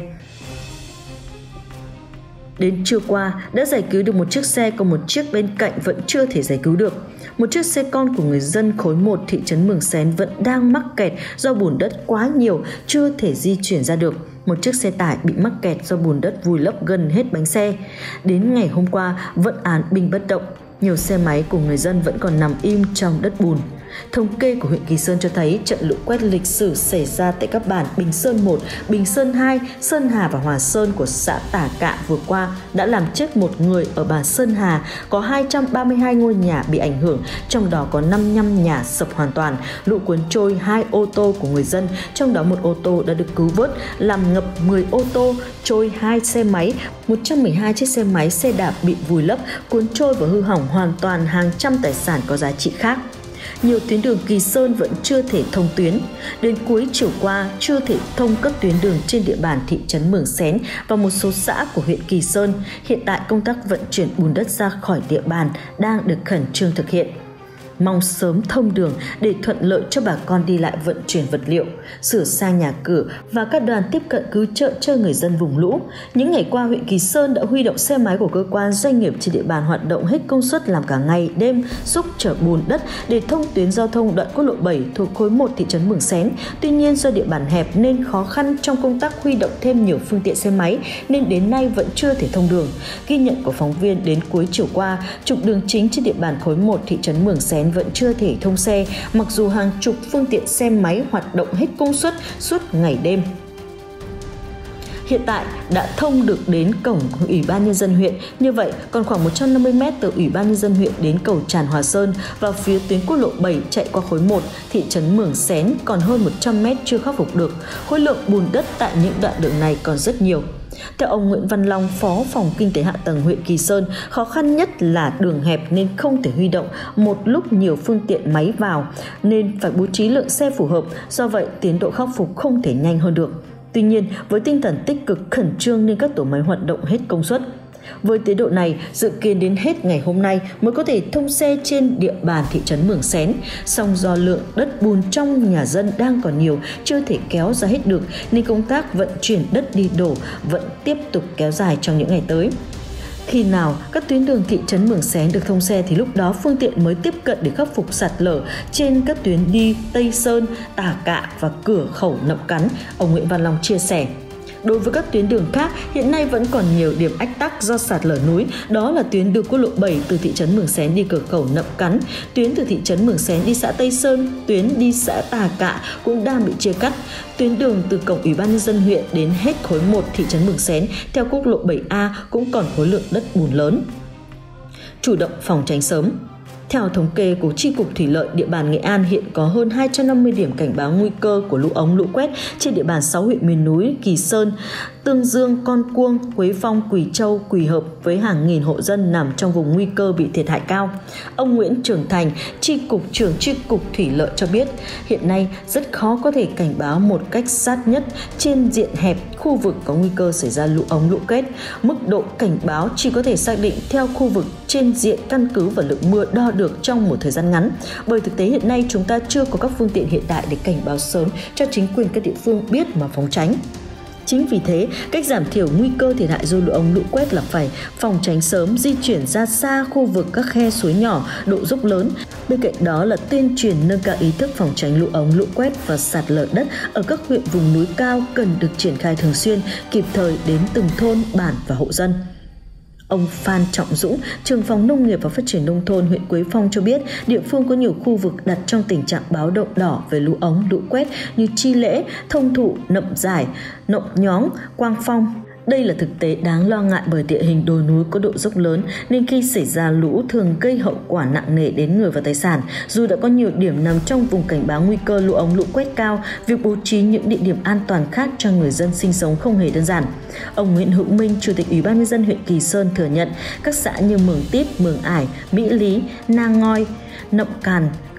Đến trưa qua, đã giải cứu được một chiếc xe, còn một chiếc bên cạnh vẫn chưa thể giải cứu được. Một chiếc xe con của người dân khối 1 thị trấn Mường Xén vẫn đang mắc kẹt do bùn đất quá nhiều, chưa thể di chuyển ra được. Một chiếc xe tải bị mắc kẹt do bùn đất vùi lấp gần hết bánh xe. Đến ngày hôm qua, vẫn án binh bất động. Nhiều xe máy của người dân vẫn còn nằm im trong đất bùn. Thống kê của huyện Kỳ Sơn cho thấy trận lũ quét lịch sử xảy ra tại các bản Bình Sơn 1, Bình Sơn 2, Sơn Hà và Hòa Sơn của xã Tả Cạ vừa qua đã làm chết một người ở bản Sơn Hà, có 232 ngôi nhà bị ảnh hưởng, trong đó có 55 nhà sập hoàn toàn. Lũ cuốn trôi 2 ô tô của người dân, trong đó một ô tô đã được cứu vớt, làm ngập 10 ô tô, trôi 2 xe máy, 112 chiếc xe máy, xe đạp bị vùi lấp, cuốn trôi và hư hỏng hoàn toàn hàng trăm tài sản có giá trị khác. Nhiều tuyến đường Kỳ Sơn vẫn chưa thể thông tuyến. Đến cuối chiều qua, chưa thể thông các tuyến đường trên địa bàn thị trấn Mường Xén và một số xã của huyện Kỳ Sơn. Hiện tại công tác vận chuyển bùn đất ra khỏi địa bàn đang được khẩn trương thực hiện. Mong sớm thông đường để thuận lợi cho bà con đi lại vận chuyển vật liệu, sửa sang nhà cửa và các đoàn tiếp cận cứu trợ cho người dân vùng lũ. Những ngày qua, huyện Kỳ Sơn đã huy động xe máy của cơ quan doanh nghiệp trên địa bàn hoạt động hết công suất, làm cả ngày đêm xúc chở bùn đất để thông tuyến giao thông đoạn quốc lộ 7 thuộc khối 1 thị trấn Mường Xén. Tuy nhiên, do địa bàn hẹp nên khó khăn trong công tác huy động thêm nhiều phương tiện xe máy nên đến nay vẫn chưa thể thông đường. Ghi nhận của phóng viên, đến cuối chiều qua, trục đường chính trên địa bàn khối 1 thị trấn Mường Xén vẫn chưa thể thông xe, mặc dù hàng chục phương tiện xe máy hoạt động hết công suất suốt ngày đêm. Hiện tại đã thông được đến cổng Ủy ban Nhân dân huyện, như vậy còn khoảng 150 m từ Ủy ban Nhân dân huyện đến cầu Tràn Hòa Sơn và phía tuyến quốc lộ 7 chạy qua khối 1 thị trấn Mường Xén còn hơn 100 m chưa khắc phục được. Khối lượng bùn đất tại những đoạn đường này còn rất nhiều. Theo ông Nguyễn Văn Long, Phó Phòng Kinh tế Hạ tầng huyện Kỳ Sơn, khó khăn nhất là đường hẹp nên không thể huy động một lúc nhiều phương tiện máy vào, nên phải bố trí lượng xe phù hợp, do vậy tiến độ khắc phục không thể nhanh hơn được. Tuy nhiên, với tinh thần tích cực khẩn trương nên các tổ máy hoạt động hết công suất. Với tiến độ này, dự kiến đến hết ngày hôm nay mới có thể thông xe trên địa bàn thị trấn Mường Xén. Song do lượng đất bùn trong nhà dân đang còn nhiều, chưa thể kéo ra hết được nên công tác vận chuyển đất đi đổ vẫn tiếp tục kéo dài trong những ngày tới. Khi nào các tuyến đường thị trấn Mường Xén được thông xe thì lúc đó phương tiện mới tiếp cận để khắc phục sạt lở trên các tuyến đi Tây Sơn, Tả Cạ và cửa khẩu Nậm Cắn, ông Nguyễn Văn Long chia sẻ. Đối với các tuyến đường khác, hiện nay vẫn còn nhiều điểm ách tắc do sạt lở núi, đó là tuyến đường quốc lộ 7 từ thị trấn Mường Xén đi cửa khẩu Nậm Cắn, tuyến từ thị trấn Mường Xén đi xã Tây Sơn, tuyến đi xã Tà Cạ cũng đang bị chia cắt. Tuyến đường từ cổng Ủy ban Nhân dân huyện đến hết khối 1 thị trấn Mường Xén theo quốc lộ 7A cũng còn khối lượng đất bùn lớn. Chủ động phòng tránh sớm. Theo thống kê của Chi cục Thủy lợi địa bàn Nghệ An, hiện có hơn 250 điểm cảnh báo nguy cơ của lũ ống lũ quét trên địa bàn 6 huyện miền núi Kỳ Sơn, Tương Dương, Con Cuông, Quế Phong, Quỳ Châu, Quỳ Hợp với hàng nghìn hộ dân nằm trong vùng nguy cơ bị thiệt hại cao. Ông Nguyễn Trường Thành, trưởng Chi cục Thủy lợi cho biết, hiện nay rất khó có thể cảnh báo một cách sát nhất trên diện hẹp khu vực có nguy cơ xảy ra lũ ống lũ quét. Mức độ cảnh báo chỉ có thể xác định theo khu vực trên diện căn cứ vào lượng mưa đo được trong một thời gian ngắn. Bởi thực tế hiện nay chúng ta chưa có các phương tiện hiện đại để cảnh báo sớm cho chính quyền các địa phương biết mà phòng tránh. Chính vì thế, cách giảm thiểu nguy cơ thiệt hại do lũ ống lũ quét là phải phòng tránh sớm, di chuyển ra xa khu vực các khe suối nhỏ, độ dốc lớn. Bên cạnh đó là tuyên truyền nâng cao ý thức phòng tránh lũ ống lũ quét và sạt lở đất ở các huyện vùng núi cao cần được triển khai thường xuyên, kịp thời đến từng thôn, bản và hộ dân. Ông Phan Trọng Dũng, trưởng phòng Nông nghiệp và Phát triển Nông thôn huyện Quế Phong cho biết, địa phương có nhiều khu vực đặt trong tình trạng báo động đỏ về lũ ống, lũ quét như Chi Lễ, Thông Thụ, Nậm Giải, Nộng Nhóng, Quang Phong. Đây là thực tế đáng lo ngại bởi địa hình đồi núi có độ dốc lớn nên khi xảy ra lũ thường gây hậu quả nặng nề đến người và tài sản. Dù đã có nhiều điểm nằm trong vùng cảnh báo nguy cơ lũ ống lũ quét cao, việc bố trí những địa điểm an toàn khác cho người dân sinh sống không hề đơn giản. Ông Nguyễn Hữu Minh, Chủ tịch Ủy ban Nhân dân huyện Kỳ Sơn thừa nhận các xã như Mường Típ, Mường Ải, Mỹ Lý, Na Ngoi, Nậm Càn,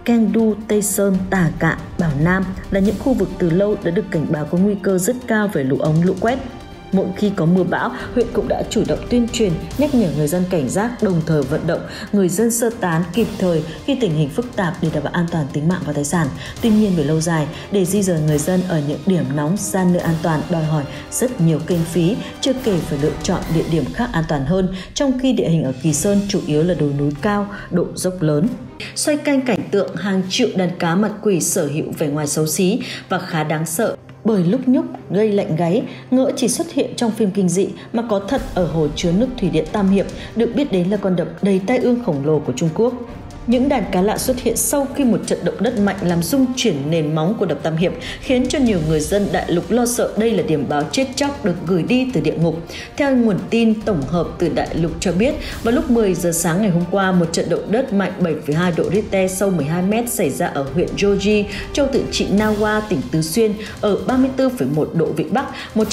Kengdu, Tây Sơn, Tà Cạ, Bảo Nam là những khu vực từ lâu đã được cảnh báo có nguy cơ rất cao về lũ ống, lũ quét. Mỗi khi có mưa bão, huyện cũng đã chủ động tuyên truyền, nhắc nhở người dân cảnh giác, đồng thời vận động người dân sơ tán kịp thời khi tình hình phức tạp để đảm bảo an toàn tính mạng và tài sản. Tuy nhiên, về lâu dài, để di dời người dân ở những điểm nóng ra nơi an toàn đòi hỏi rất nhiều kinh phí, chưa kể phải lựa chọn địa điểm khác an toàn hơn, trong khi địa hình ở Kỳ Sơn chủ yếu là đồi núi cao, độ dốc lớn. Xoay canh cảnh tượng hàng triệu đàn cá mặt quỷ sở hữu vẻ ngoài xấu xí và khá đáng sợ, bởi lúc nhúc gây lạnh gáy, ngỡ chỉ xuất hiện trong phim kinh dị mà có thật ở hồ chứa nước thủy điện Tam Hiệp, được biết đến là con đập đầy tai ương khổng lồ của Trung Quốc. Những đàn cá lạ xuất hiện sau khi một trận động đất mạnh làm rung chuyển nền móng của đập Tam Hiệp, khiến cho nhiều người dân đại lục lo sợ đây là điểm báo chết chóc được gửi đi từ địa ngục. Theo nguồn tin tổng hợp từ đại lục cho biết, vào lúc 10 giờ sáng ngày hôm qua, một trận động đất mạnh 7,2 độ Richter sâu 12 m xảy ra ở huyện Joji, châu tự trị Na-Wa, tỉnh Tứ Xuyên, ở 34,1 độ Vĩ Bắc,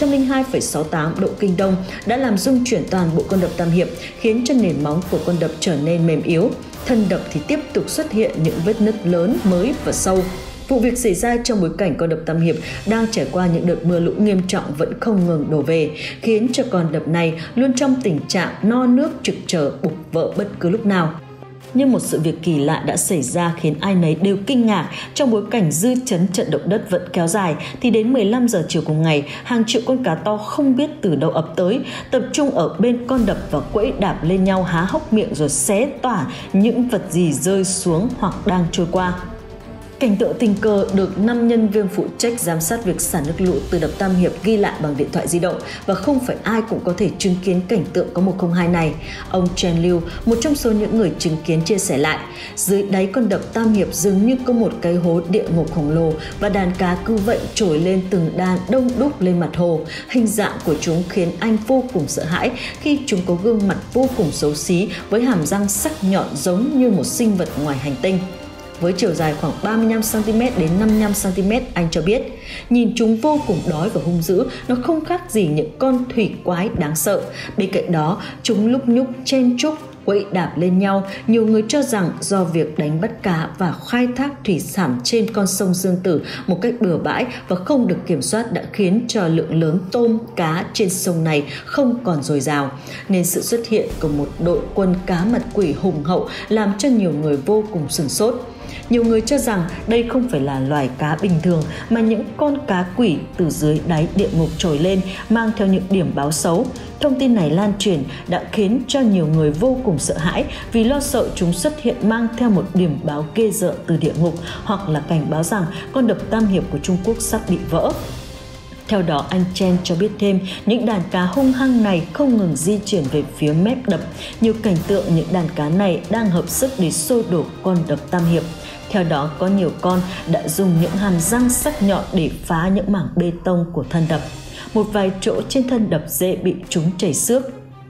102,68 độ Kinh Đông, đã làm rung chuyển toàn bộ con đập Tam Hiệp, khiến cho nền móng của con đập trở nên mềm yếu. Thân đập thì tiếp tục xuất hiện những vết nứt lớn, mới và sâu. Vụ việc xảy ra trong bối cảnh con đập Tam Hiệp đang trải qua những đợt mưa lũ nghiêm trọng vẫn không ngừng đổ về, khiến cho con đập này luôn trong tình trạng no nước trực chờ bục vỡ bất cứ lúc nào. Nhưng một sự việc kỳ lạ đã xảy ra khiến ai nấy đều kinh ngạc. Trong bối cảnh dư chấn trận động đất vẫn kéo dài, thì đến 15 giờ chiều cùng ngày, hàng triệu con cá to không biết từ đâu ập tới, tập trung ở bên con đập và quẫy đạp lên nhau, há hốc miệng rồi xé toả những vật gì rơi xuống hoặc đang trôi qua. Cảnh tượng tình cờ được 5 nhân viên phụ trách giám sát việc xả nước lũ từ đập Tam Hiệp ghi lại bằng điện thoại di động, và không phải ai cũng có thể chứng kiến cảnh tượng có 102 này. Ông Chen Liu, một trong số những người chứng kiến, chia sẻ lại, dưới đáy con đập Tam Hiệp dường như có một cái hố địa ngục khổng lồ và đàn cá cứ vậy trồi lên từng đàn đông đúc lên mặt hồ. Hình dạng của chúng khiến anh vô cùng sợ hãi khi chúng có gương mặt vô cùng xấu xí với hàm răng sắc nhọn giống như một sinh vật ngoài hành tinh. Với chiều dài khoảng 35cm đến 55cm, anh cho biết, nhìn chúng vô cùng đói và hung dữ, nó không khác gì những con thủy quái đáng sợ. Bên cạnh đó, chúng lúc nhúc chen chúc, quẫy đạp lên nhau. Nhiều người cho rằng do việc đánh bắt cá và khai thác thủy sản trên con sông Dương Tử một cách bừa bãi và không được kiểm soát đã khiến cho lượng lớn tôm, cá trên sông này không còn dồi dào, nên sự xuất hiện của một đội quân cá mặt quỷ hùng hậu làm cho nhiều người vô cùng sửng sốt. Nhiều người cho rằng đây không phải là loài cá bình thường mà những con cá quỷ từ dưới đáy địa ngục trồi lên mang theo những điểm báo xấu. Thông tin này lan truyền đã khiến cho nhiều người vô cùng sợ hãi vì lo sợ chúng xuất hiện mang theo một điểm báo ghê rợn từ địa ngục, hoặc là cảnh báo rằng con đập Tam Hiệp của Trung Quốc sắp bị vỡ. Theo đó, anh Chen cho biết thêm, những đàn cá hung hăng này không ngừng di chuyển về phía mép đập. Nhiều cảnh tượng những đàn cá này đang hợp sức để xô đổ con đập Tam Hiệp. Theo đó, có nhiều con đã dùng những hàm răng sắc nhọn để phá những mảng bê tông của thân đập. Một vài chỗ trên thân đập dễ bị chúng chảy xước.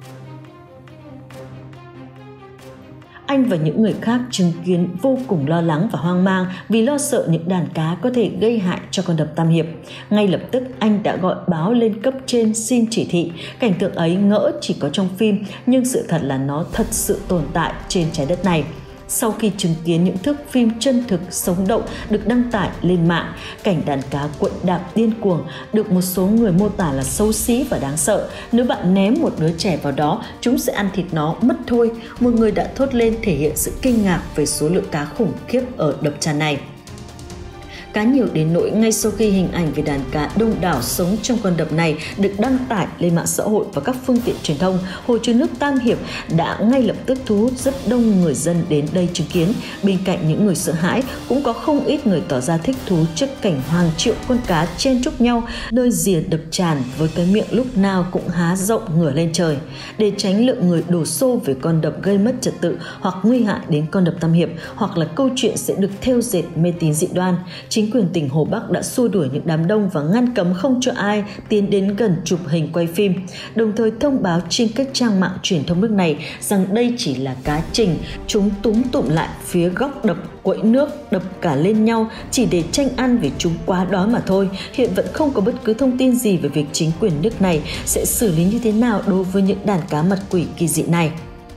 Anh và những người khác chứng kiến vô cùng lo lắng và hoang mang vì lo sợ những đàn cá có thể gây hại cho con đập Tam Hiệp. Ngay lập tức anh đã gọi báo lên cấp trên xin chỉ thị. Cảnh tượng ấy ngỡ chỉ có trong phim, nhưng sự thật là nó thật sự tồn tại trên trái đất này. Sau khi chứng kiến những thước phim chân thực sống động được đăng tải lên mạng, cảnh đàn cá quẫy đạp điên cuồng được một số người mô tả là xấu xí và đáng sợ. Nếu bạn ném một đứa trẻ vào đó, chúng sẽ ăn thịt nó mất thôi. Một người đã thốt lên thể hiện sự kinh ngạc về số lượng cá khủng khiếp ở đập tràn này. Cá nhiều đến nỗi ngay sau khi hình ảnh về đàn cá đông đảo sống trong con đập này được đăng tải lên mạng xã hội và các phương tiện truyền thông, hồ chứa nước Tam Hiệp đã ngay lập tức thu hút rất đông người dân đến đây chứng kiến. Bên cạnh những người sợ hãi, cũng có không ít người tỏ ra thích thú trước cảnh hàng triệu con cá chen chúc nhau nơi rìa đập tràn với cái miệng lúc nào cũng há rộng ngửa lên trời. Để tránh lượng người đổ xô về con đập gây mất trật tự hoặc nguy hại đến con đập Tam Hiệp, hoặc là câu chuyện sẽ được thêu dệt mê tín dị đoan, chính quyền tỉnh Hồ Bắc đã xua đuổi những đám đông và ngăn cấm không cho ai tiến đến gần chụp hình quay phim, đồng thời thông báo trên các trang mạng truyền thông nước này rằng đây chỉ là cá trình, chúng túm tụm lại phía góc đập quẫy nước, đập cả lên nhau chỉ để tranh ăn vì chúng quá đói mà thôi. Hiện vẫn không có bất cứ thông tin gì về việc chính quyền nước này sẽ xử lý như thế nào đối với những đàn cá mặt quỷ kỳ dị này.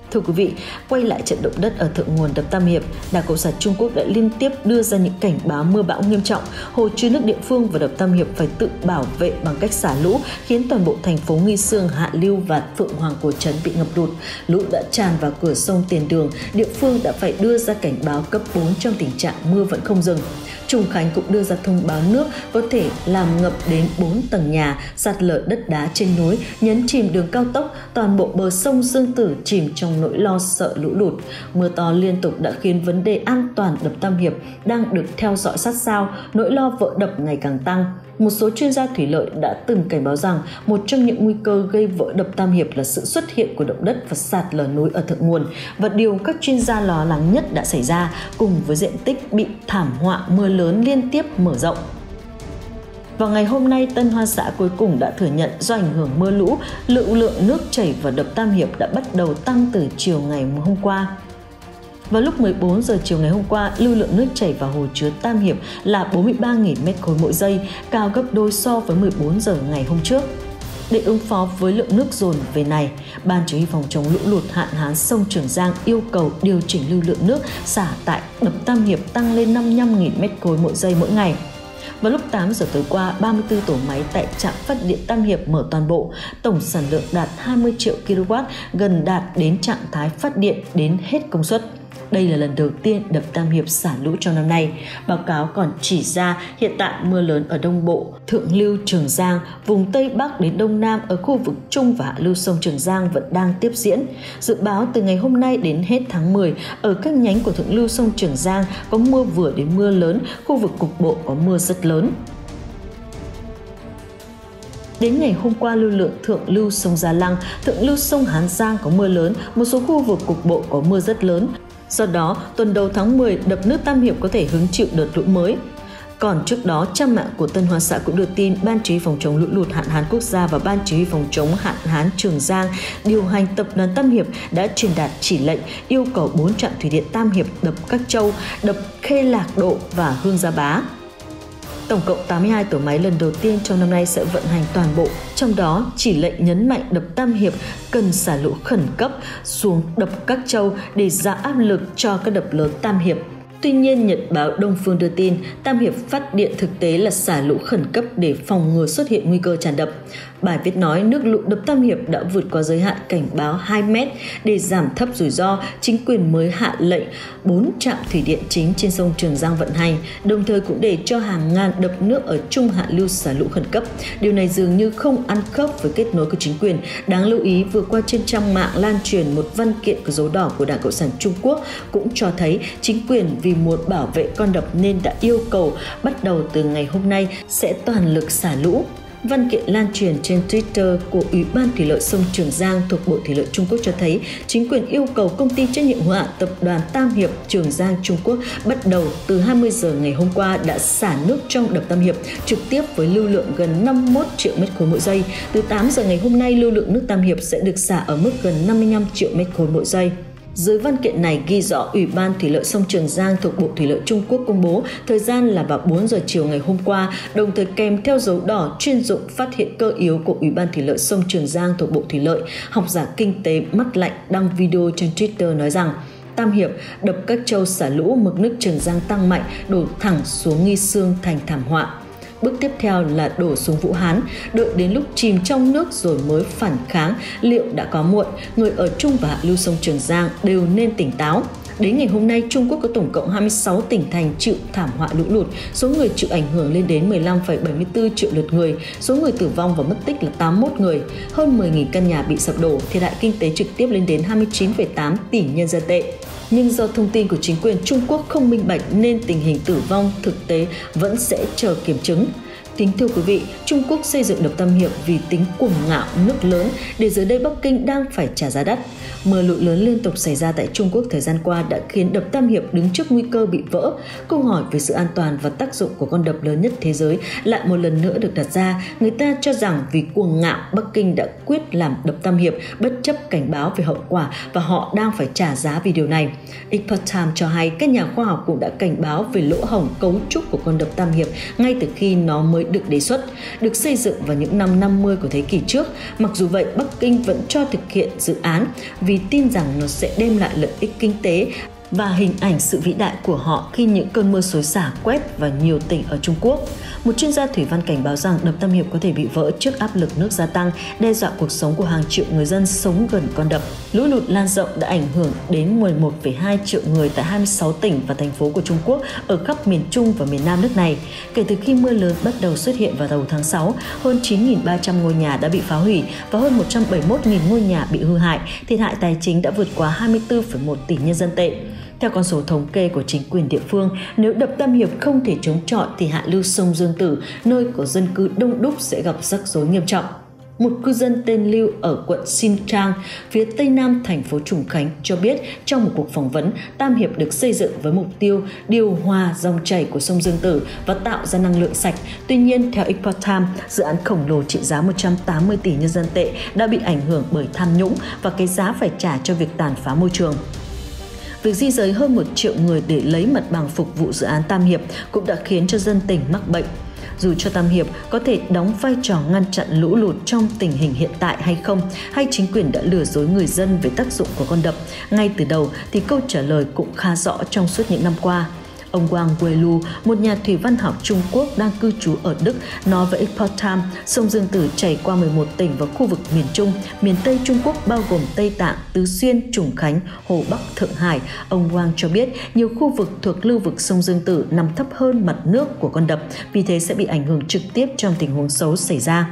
Thưa quý vị, quay lại trận động đất ở thượng nguồn đập Tam Hiệp, Đảng Cộng sản Trung Quốc đã liên tiếp đưa ra những cảnh báo mưa bão nghiêm trọng. Hồ chứa nước địa phương và đập Tam Hiệp phải tự bảo vệ bằng cách xả lũ, khiến toàn bộ thành phố Nghi Sương, Hạ Lưu và Phượng Hoàng Cổ Trấn bị ngập lụt. Lũ đã tràn vào cửa sông Tiền Đường, địa phương đã phải đưa ra cảnh báo cấp 4 trong tình trạng mưa vẫn không dừng. Trùng Khánh cũng đưa ra thông báo nước có thể làm ngập đến 4 tầng nhà, sạt lở đất đá trên núi, nhấn chìm đường cao tốc, toàn bộ bờ sông Dương Tử chìm trong nỗi lo sợ lũ lụt. Mưa to liên tục đã khiến vấn đề an toàn đập Tam Hiệp đang được theo dõi sát sao, nỗi lo vỡ đập ngày càng tăng. Một số chuyên gia thủy lợi đã từng cảnh báo rằng một trong những nguy cơ gây vỡ đập Tam Hiệp là sự xuất hiện của động đất và sạt lở núi ở thượng nguồn, và điều các chuyên gia lo lắng nhất đã xảy ra cùng với diện tích bị thảm họa mưa lớn liên tiếp mở rộng. Vào ngày hôm nay, Tân Hoa Xã cuối cùng đã thừa nhận do ảnh hưởng mưa lũ, lưu lượng nước chảy vào đập Tam Hiệp đã bắt đầu tăng từ chiều ngày hôm qua. Vào lúc 14 giờ chiều ngày hôm qua, lưu lượng nước chảy vào hồ chứa Tam Hiệp là 43.000 m3 mỗi giây, cao gấp đôi so với 14 giờ ngày hôm trước. Để ứng phó với lượng nước dồn về này, Ban Chỉ huy phòng chống lũ lụt hạn hán sông Trường Giang yêu cầu điều chỉnh lưu lượng nước xả tại đập Tam Hiệp tăng lên 55.000 m3 mỗi giây mỗi ngày. Vào lúc 8 giờ tối qua, 34 tổ máy tại trạm phát điện Tam Hiệp mở toàn bộ, tổng sản lượng đạt 20 triệu kW, gần đạt đến trạng thái phát điện đến hết công suất. Đây là lần đầu tiên đập Tam Hiệp xả lũ trong năm nay. Báo cáo còn chỉ ra hiện tại mưa lớn ở Đông Bộ, Thượng lưu Trường Giang, vùng Tây Bắc đến Đông Nam ở khu vực Trung và Hạ lưu sông Trường Giang vẫn đang tiếp diễn. Dự báo từ ngày hôm nay đến hết tháng 10, ở các nhánh của Thượng lưu sông Trường Giang có mưa vừa đến mưa lớn, khu vực cục bộ có mưa rất lớn. Đến ngày hôm qua, lưu lượng thượng lưu sông Gia Lăng, thượng lưu sông Hán Giang có mưa lớn, một số khu vực cục bộ có mưa rất lớn. Do đó, tuần đầu tháng 10, đập nước Tam Hiệp có thể hứng chịu đợt lũ mới. Còn trước đó, trang mạng của Tân Hoa Xã cũng đưa tin Ban Chỉ huy phòng chống lũ lụt hạn hán quốc gia và Ban Chỉ huy phòng chống hạn hán Trường Giang điều hành tập đoàn Tam Hiệp đã truyền đạt chỉ lệnh yêu cầu 4 trạm thủy điện Tam Hiệp, đập Các Châu, đập Khê Lạc Độ và Hương Gia Bá. Tổng cộng 82 tổ máy lần đầu tiên trong năm nay sẽ vận hành toàn bộ, trong đó chỉ lệnh nhấn mạnh đập Tam Hiệp cần xả lũ khẩn cấp xuống đập Các Châu để giảm áp lực cho các đập lớn Tam Hiệp. Tuy nhiên, Nhật báo Đông Phương đưa tin Tam Hiệp phát điện thực tế là xả lũ khẩn cấp để phòng ngừa xuất hiện nguy cơ tràn đập. Bài viết nói nước lũ đập Tam Hiệp đã vượt qua giới hạn cảnh báo 2 mét. Để giảm thấp rủi ro, chính quyền mới hạ lệnh 4 trạm thủy điện chính trên sông Trường Giang vận hành, đồng thời cũng để cho hàng ngàn đập nước ở Trung Hạ lưu xả lũ khẩn cấp. Điều này dường như không ăn khớp với kết nối của chính quyền. Đáng lưu ý, vừa qua trên trang mạng lan truyền một văn kiện có dấu đỏ của Đảng Cộng sản Trung Quốc cũng cho thấy chính quyền vì muốn bảo vệ con đập nên đã yêu cầu bắt đầu từ ngày hôm nay sẽ toàn lực xả lũ. Văn kiện lan truyền trên Twitter của Ủy ban Thủy lợi sông Trường Giang thuộc Bộ Thủy lợi Trung Quốc cho thấy chính quyền yêu cầu công ty trách nhiệm hữu hạn tập đoàn Tam Hiệp Trường Giang Trung Quốc bắt đầu từ 20 giờ ngày hôm qua đã xả nước trong đập Tam Hiệp trực tiếp với lưu lượng gần 51 triệu m3 mỗi giây. Từ 8 giờ ngày hôm nay, lưu lượng nước Tam Hiệp sẽ được xả ở mức gần 55 triệu m3 mỗi giây. Dưới văn kiện này ghi rõ Ủy ban Thủy lợi sông Trường Giang thuộc Bộ Thủy lợi Trung Quốc công bố thời gian là vào 4 giờ chiều ngày hôm qua, đồng thời kèm theo dấu đỏ chuyên dụng phát hiện cơ yếu của Ủy ban Thủy lợi sông Trường Giang thuộc Bộ Thủy lợi. Học giả kinh tế Mắt Lạnh đăng video trên Twitter nói rằng Tam Hiệp, đập Các Châu xả lũ, mực nước Trường Giang tăng mạnh, đổ thẳng xuống Nghi Sương thành thảm họa. Bước tiếp theo là đổ xuống Vũ Hán, đợi đến lúc chìm trong nước rồi mới phản kháng, liệu đã có muộn. Người ở Trung và Hạ lưu sông Trường Giang đều nên tỉnh táo. Đến ngày hôm nay, Trung Quốc có tổng cộng 26 tỉnh thành chịu thảm họa lũ lụt, số người chịu ảnh hưởng lên đến 15,74 triệu lượt người, số người tử vong và mất tích là 81 người, hơn 10.000 căn nhà bị sập đổ, thiệt hại kinh tế trực tiếp lên đến 29,8 tỷ nhân dân tệ. Nhưng do thông tin của chính quyền Trung Quốc không minh bạch nên tình hình tử vong thực tế vẫn sẽ chờ kiểm chứng. Kính thưa quý vị, Trung Quốc xây dựng đập Tam Hiệp vì tính cuồng ngạo nước lớn để giờ đây Bắc Kinh đang phải trả giá đắt. Mưa lũ lớn liên tục xảy ra tại Trung Quốc thời gian qua đã khiến đập Tam Hiệp đứng trước nguy cơ bị vỡ. Câu hỏi về sự an toàn và tác dụng của con đập lớn nhất thế giới lại một lần nữa được đặt ra. Người ta cho rằng vì cuồng ngạo, Bắc Kinh đã quyết làm đập Tam Hiệp bất chấp cảnh báo về hậu quả và họ đang phải trả giá vì điều này. Epoch Times cho hay các nhà khoa học cũng đã cảnh báo về lỗ hổng cấu trúc của con đập Tam Hiệp ngay từ khi nó mới được đề xuất, được xây dựng vào những năm 50 của thế kỷ trước. Mặc dù vậy, Bắc Kinh vẫn cho thực hiện dự án vì tin rằng nó sẽ đem lại lợi ích kinh tế và hình ảnh sự vĩ đại của họ khi những cơn mưa xối xả quét vào nhiều tỉnh ở Trung Quốc. Một chuyên gia thủy văn cảnh báo rằng đập Tam Hiệp có thể bị vỡ trước áp lực nước gia tăng, đe dọa cuộc sống của hàng triệu người dân sống gần con đập. Lũ lụt lan rộng đã ảnh hưởng đến 11,2 triệu người tại 26 tỉnh và thành phố của Trung Quốc ở khắp miền Trung và miền Nam nước này. Kể từ khi mưa lớn bắt đầu xuất hiện vào đầu tháng 6, hơn 9.300 ngôi nhà đã bị phá hủy và hơn 171.000 ngôi nhà bị hư hại, thiệt hại tài chính đã vượt quá 24,1 tỷ nhân dân tệ. Theo con số thống kê của chính quyền địa phương, nếu đập Tam Hiệp không thể chống chọi thì hạ lưu sông Dương Tử, nơi có dân cư đông đúc sẽ gặp rắc rối nghiêm trọng. Một cư dân tên Lưu ở quận Xin Trang, phía tây nam thành phố Trùng Khánh cho biết trong một cuộc phỏng vấn, Tam Hiệp được xây dựng với mục tiêu điều hòa dòng chảy của sông Dương Tử và tạo ra năng lượng sạch. Tuy nhiên, theo Epoch Times, dự án khổng lồ trị giá 180 tỷ nhân dân tệ đã bị ảnh hưởng bởi tham nhũng và cái giá phải trả cho việc tàn phá môi trường. Việc di rời hơn 1 triệu người để lấy mặt bằng phục vụ dự án Tam Hiệp cũng đã khiến cho dân tỉnh mắc bệnh. Dù cho Tam Hiệp có thể đóng vai trò ngăn chặn lũ lụt trong tình hình hiện tại hay không, hay chính quyền đã lừa dối người dân về tác dụng của con đập ngay từ đầu thì câu trả lời cũng khá rõ trong suốt những năm qua. Ông Wang Weilu, một nhà thủy văn học Trung Quốc đang cư trú ở Đức, nói với Epoch Times, sông Dương Tử chảy qua 11 tỉnh và khu vực miền Trung, miền Tây Trung Quốc bao gồm Tây Tạng, Tứ Xuyên, Trùng Khánh, Hồ Bắc, Thượng Hải. Ông Wang cho biết nhiều khu vực thuộc lưu vực sông Dương Tử nằm thấp hơn mặt nước của con đập, vì thế sẽ bị ảnh hưởng trực tiếp trong tình huống xấu xảy ra.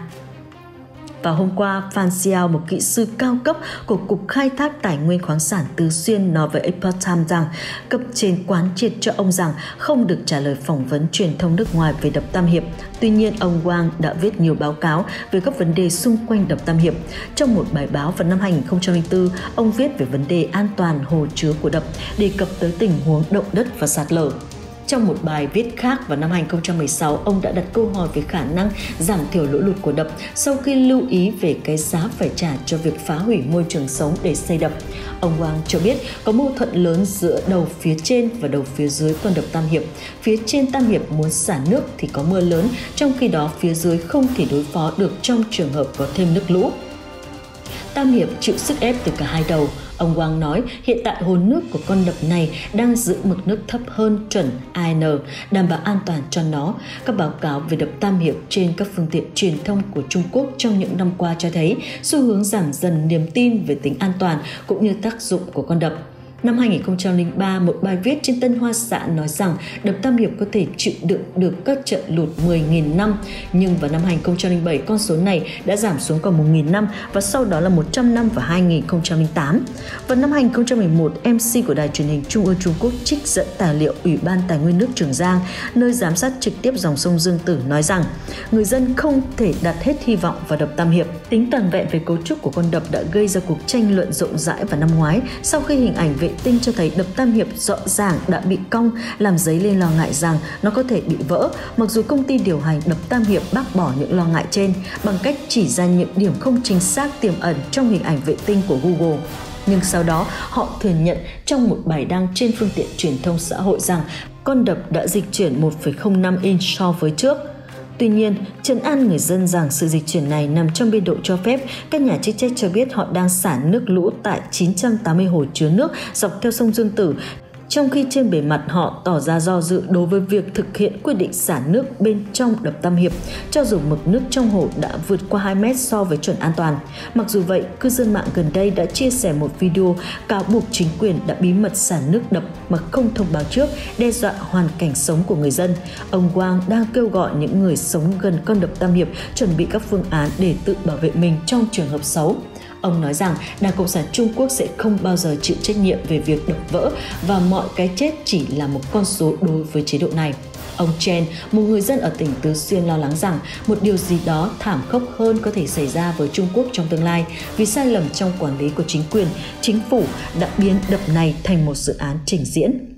Vào hôm qua, Phan Xiao, một kỹ sư cao cấp của Cục Khai thác Tài nguyên khoáng sản Tứ Xuyên, nói với Epoch Times rằng cấp trên quán triệt cho ông rằng không được trả lời phỏng vấn truyền thông nước ngoài về đập Tam Hiệp. Tuy nhiên, ông Wang đã viết nhiều báo cáo về các vấn đề xung quanh đập Tam Hiệp. Trong một bài báo vào năm 2004, ông viết về vấn đề an toàn hồ chứa của đập, đề cập tới tình huống động đất và sạt lở. Trong một bài viết khác vào năm 2016, ông đã đặt câu hỏi về khả năng giảm thiểu lũ lụt của đập sau khi lưu ý về cái giá phải trả cho việc phá hủy môi trường sống để xây đập. Ông Wang cho biết có mâu thuẫn lớn giữa đầu phía trên và đầu phía dưới con đập Tam Hiệp. Phía trên Tam Hiệp muốn xả nước thì có mưa lớn, trong khi đó phía dưới không thể đối phó được trong trường hợp có thêm nước lũ. Tam Hiệp chịu sức ép từ cả hai đầu. Ông Wang nói hiện tại hồ nước của con đập này đang giữ mực nước thấp hơn chuẩn AN, đảm bảo an toàn cho nó. Các báo cáo về đập Tam Hiệp trên các phương tiện truyền thông của Trung Quốc trong những năm qua cho thấy xu hướng giảm dần niềm tin về tính an toàn cũng như tác dụng của con đập. Năm 2003, một bài viết trên Tân Hoa Xã nói rằng đập Tam Hiệp có thể chịu đựng được các trận lụt 10.000 năm, nhưng vào năm 2007 con số này đã giảm xuống còn 1.000 năm và sau đó là 100 năm vào 2008. Vào năm 2011, MC của Đài truyền hình Trung ương Trung Quốc trích dẫn tài liệu Ủy ban Tài nguyên nước Trường Giang, nơi giám sát trực tiếp dòng sông Dương Tử, nói rằng người dân không thể đặt hết hy vọng vào đập Tam Hiệp. Tính toàn vẹn về cấu trúc của con đập đã gây ra cuộc tranh luận rộng rãi vào năm ngoái sau khi hình ảnh vệ tinh cho thấy đập Tam Hiệp rõ ràng đã bị cong, làm dấy lên lo ngại rằng nó có thể bị vỡ, mặc dù công ty điều hành đập Tam Hiệp bác bỏ những lo ngại trên bằng cách chỉ ra những điểm không chính xác tiềm ẩn trong hình ảnh vệ tinh của Google. Nhưng sau đó, họ thừa nhận trong một bài đăng trên phương tiện truyền thông xã hội rằng con đập đã dịch chuyển 1,05 inch so với trước. Tuy nhiên, trấn an người dân rằng sự dịch chuyển này nằm trong biên độ cho phép, các nhà chức trách cho biết họ đang xả nước lũ tại 980 hồ chứa nước dọc theo sông Dương Tử, trong khi trên bề mặt họ tỏ ra do dự đối với việc thực hiện quyết định xả nước bên trong đập Tam Hiệp, cho dù mực nước trong hồ đã vượt qua 2 mét so với chuẩn an toàn. Mặc dù vậy, cư dân mạng gần đây đã chia sẻ một video cáo buộc chính quyền đã bí mật xả nước đập mà không thông báo trước, đe dọa hoàn cảnh sống của người dân. Ông Wang đang kêu gọi những người sống gần con đập Tam Hiệp chuẩn bị các phương án để tự bảo vệ mình trong trường hợp xấu. Ông nói rằng Đảng Cộng sản Trung Quốc sẽ không bao giờ chịu trách nhiệm về việc đập vỡ và mọi cái chết chỉ là một con số đối với chế độ này. Ông Chen, một người dân ở tỉnh Tứ Xuyên, lo lắng rằng một điều gì đó thảm khốc hơn có thể xảy ra với Trung Quốc trong tương lai vì sai lầm trong quản lý của chính quyền, chính phủ đã biến đập này thành một dự án trình diễn.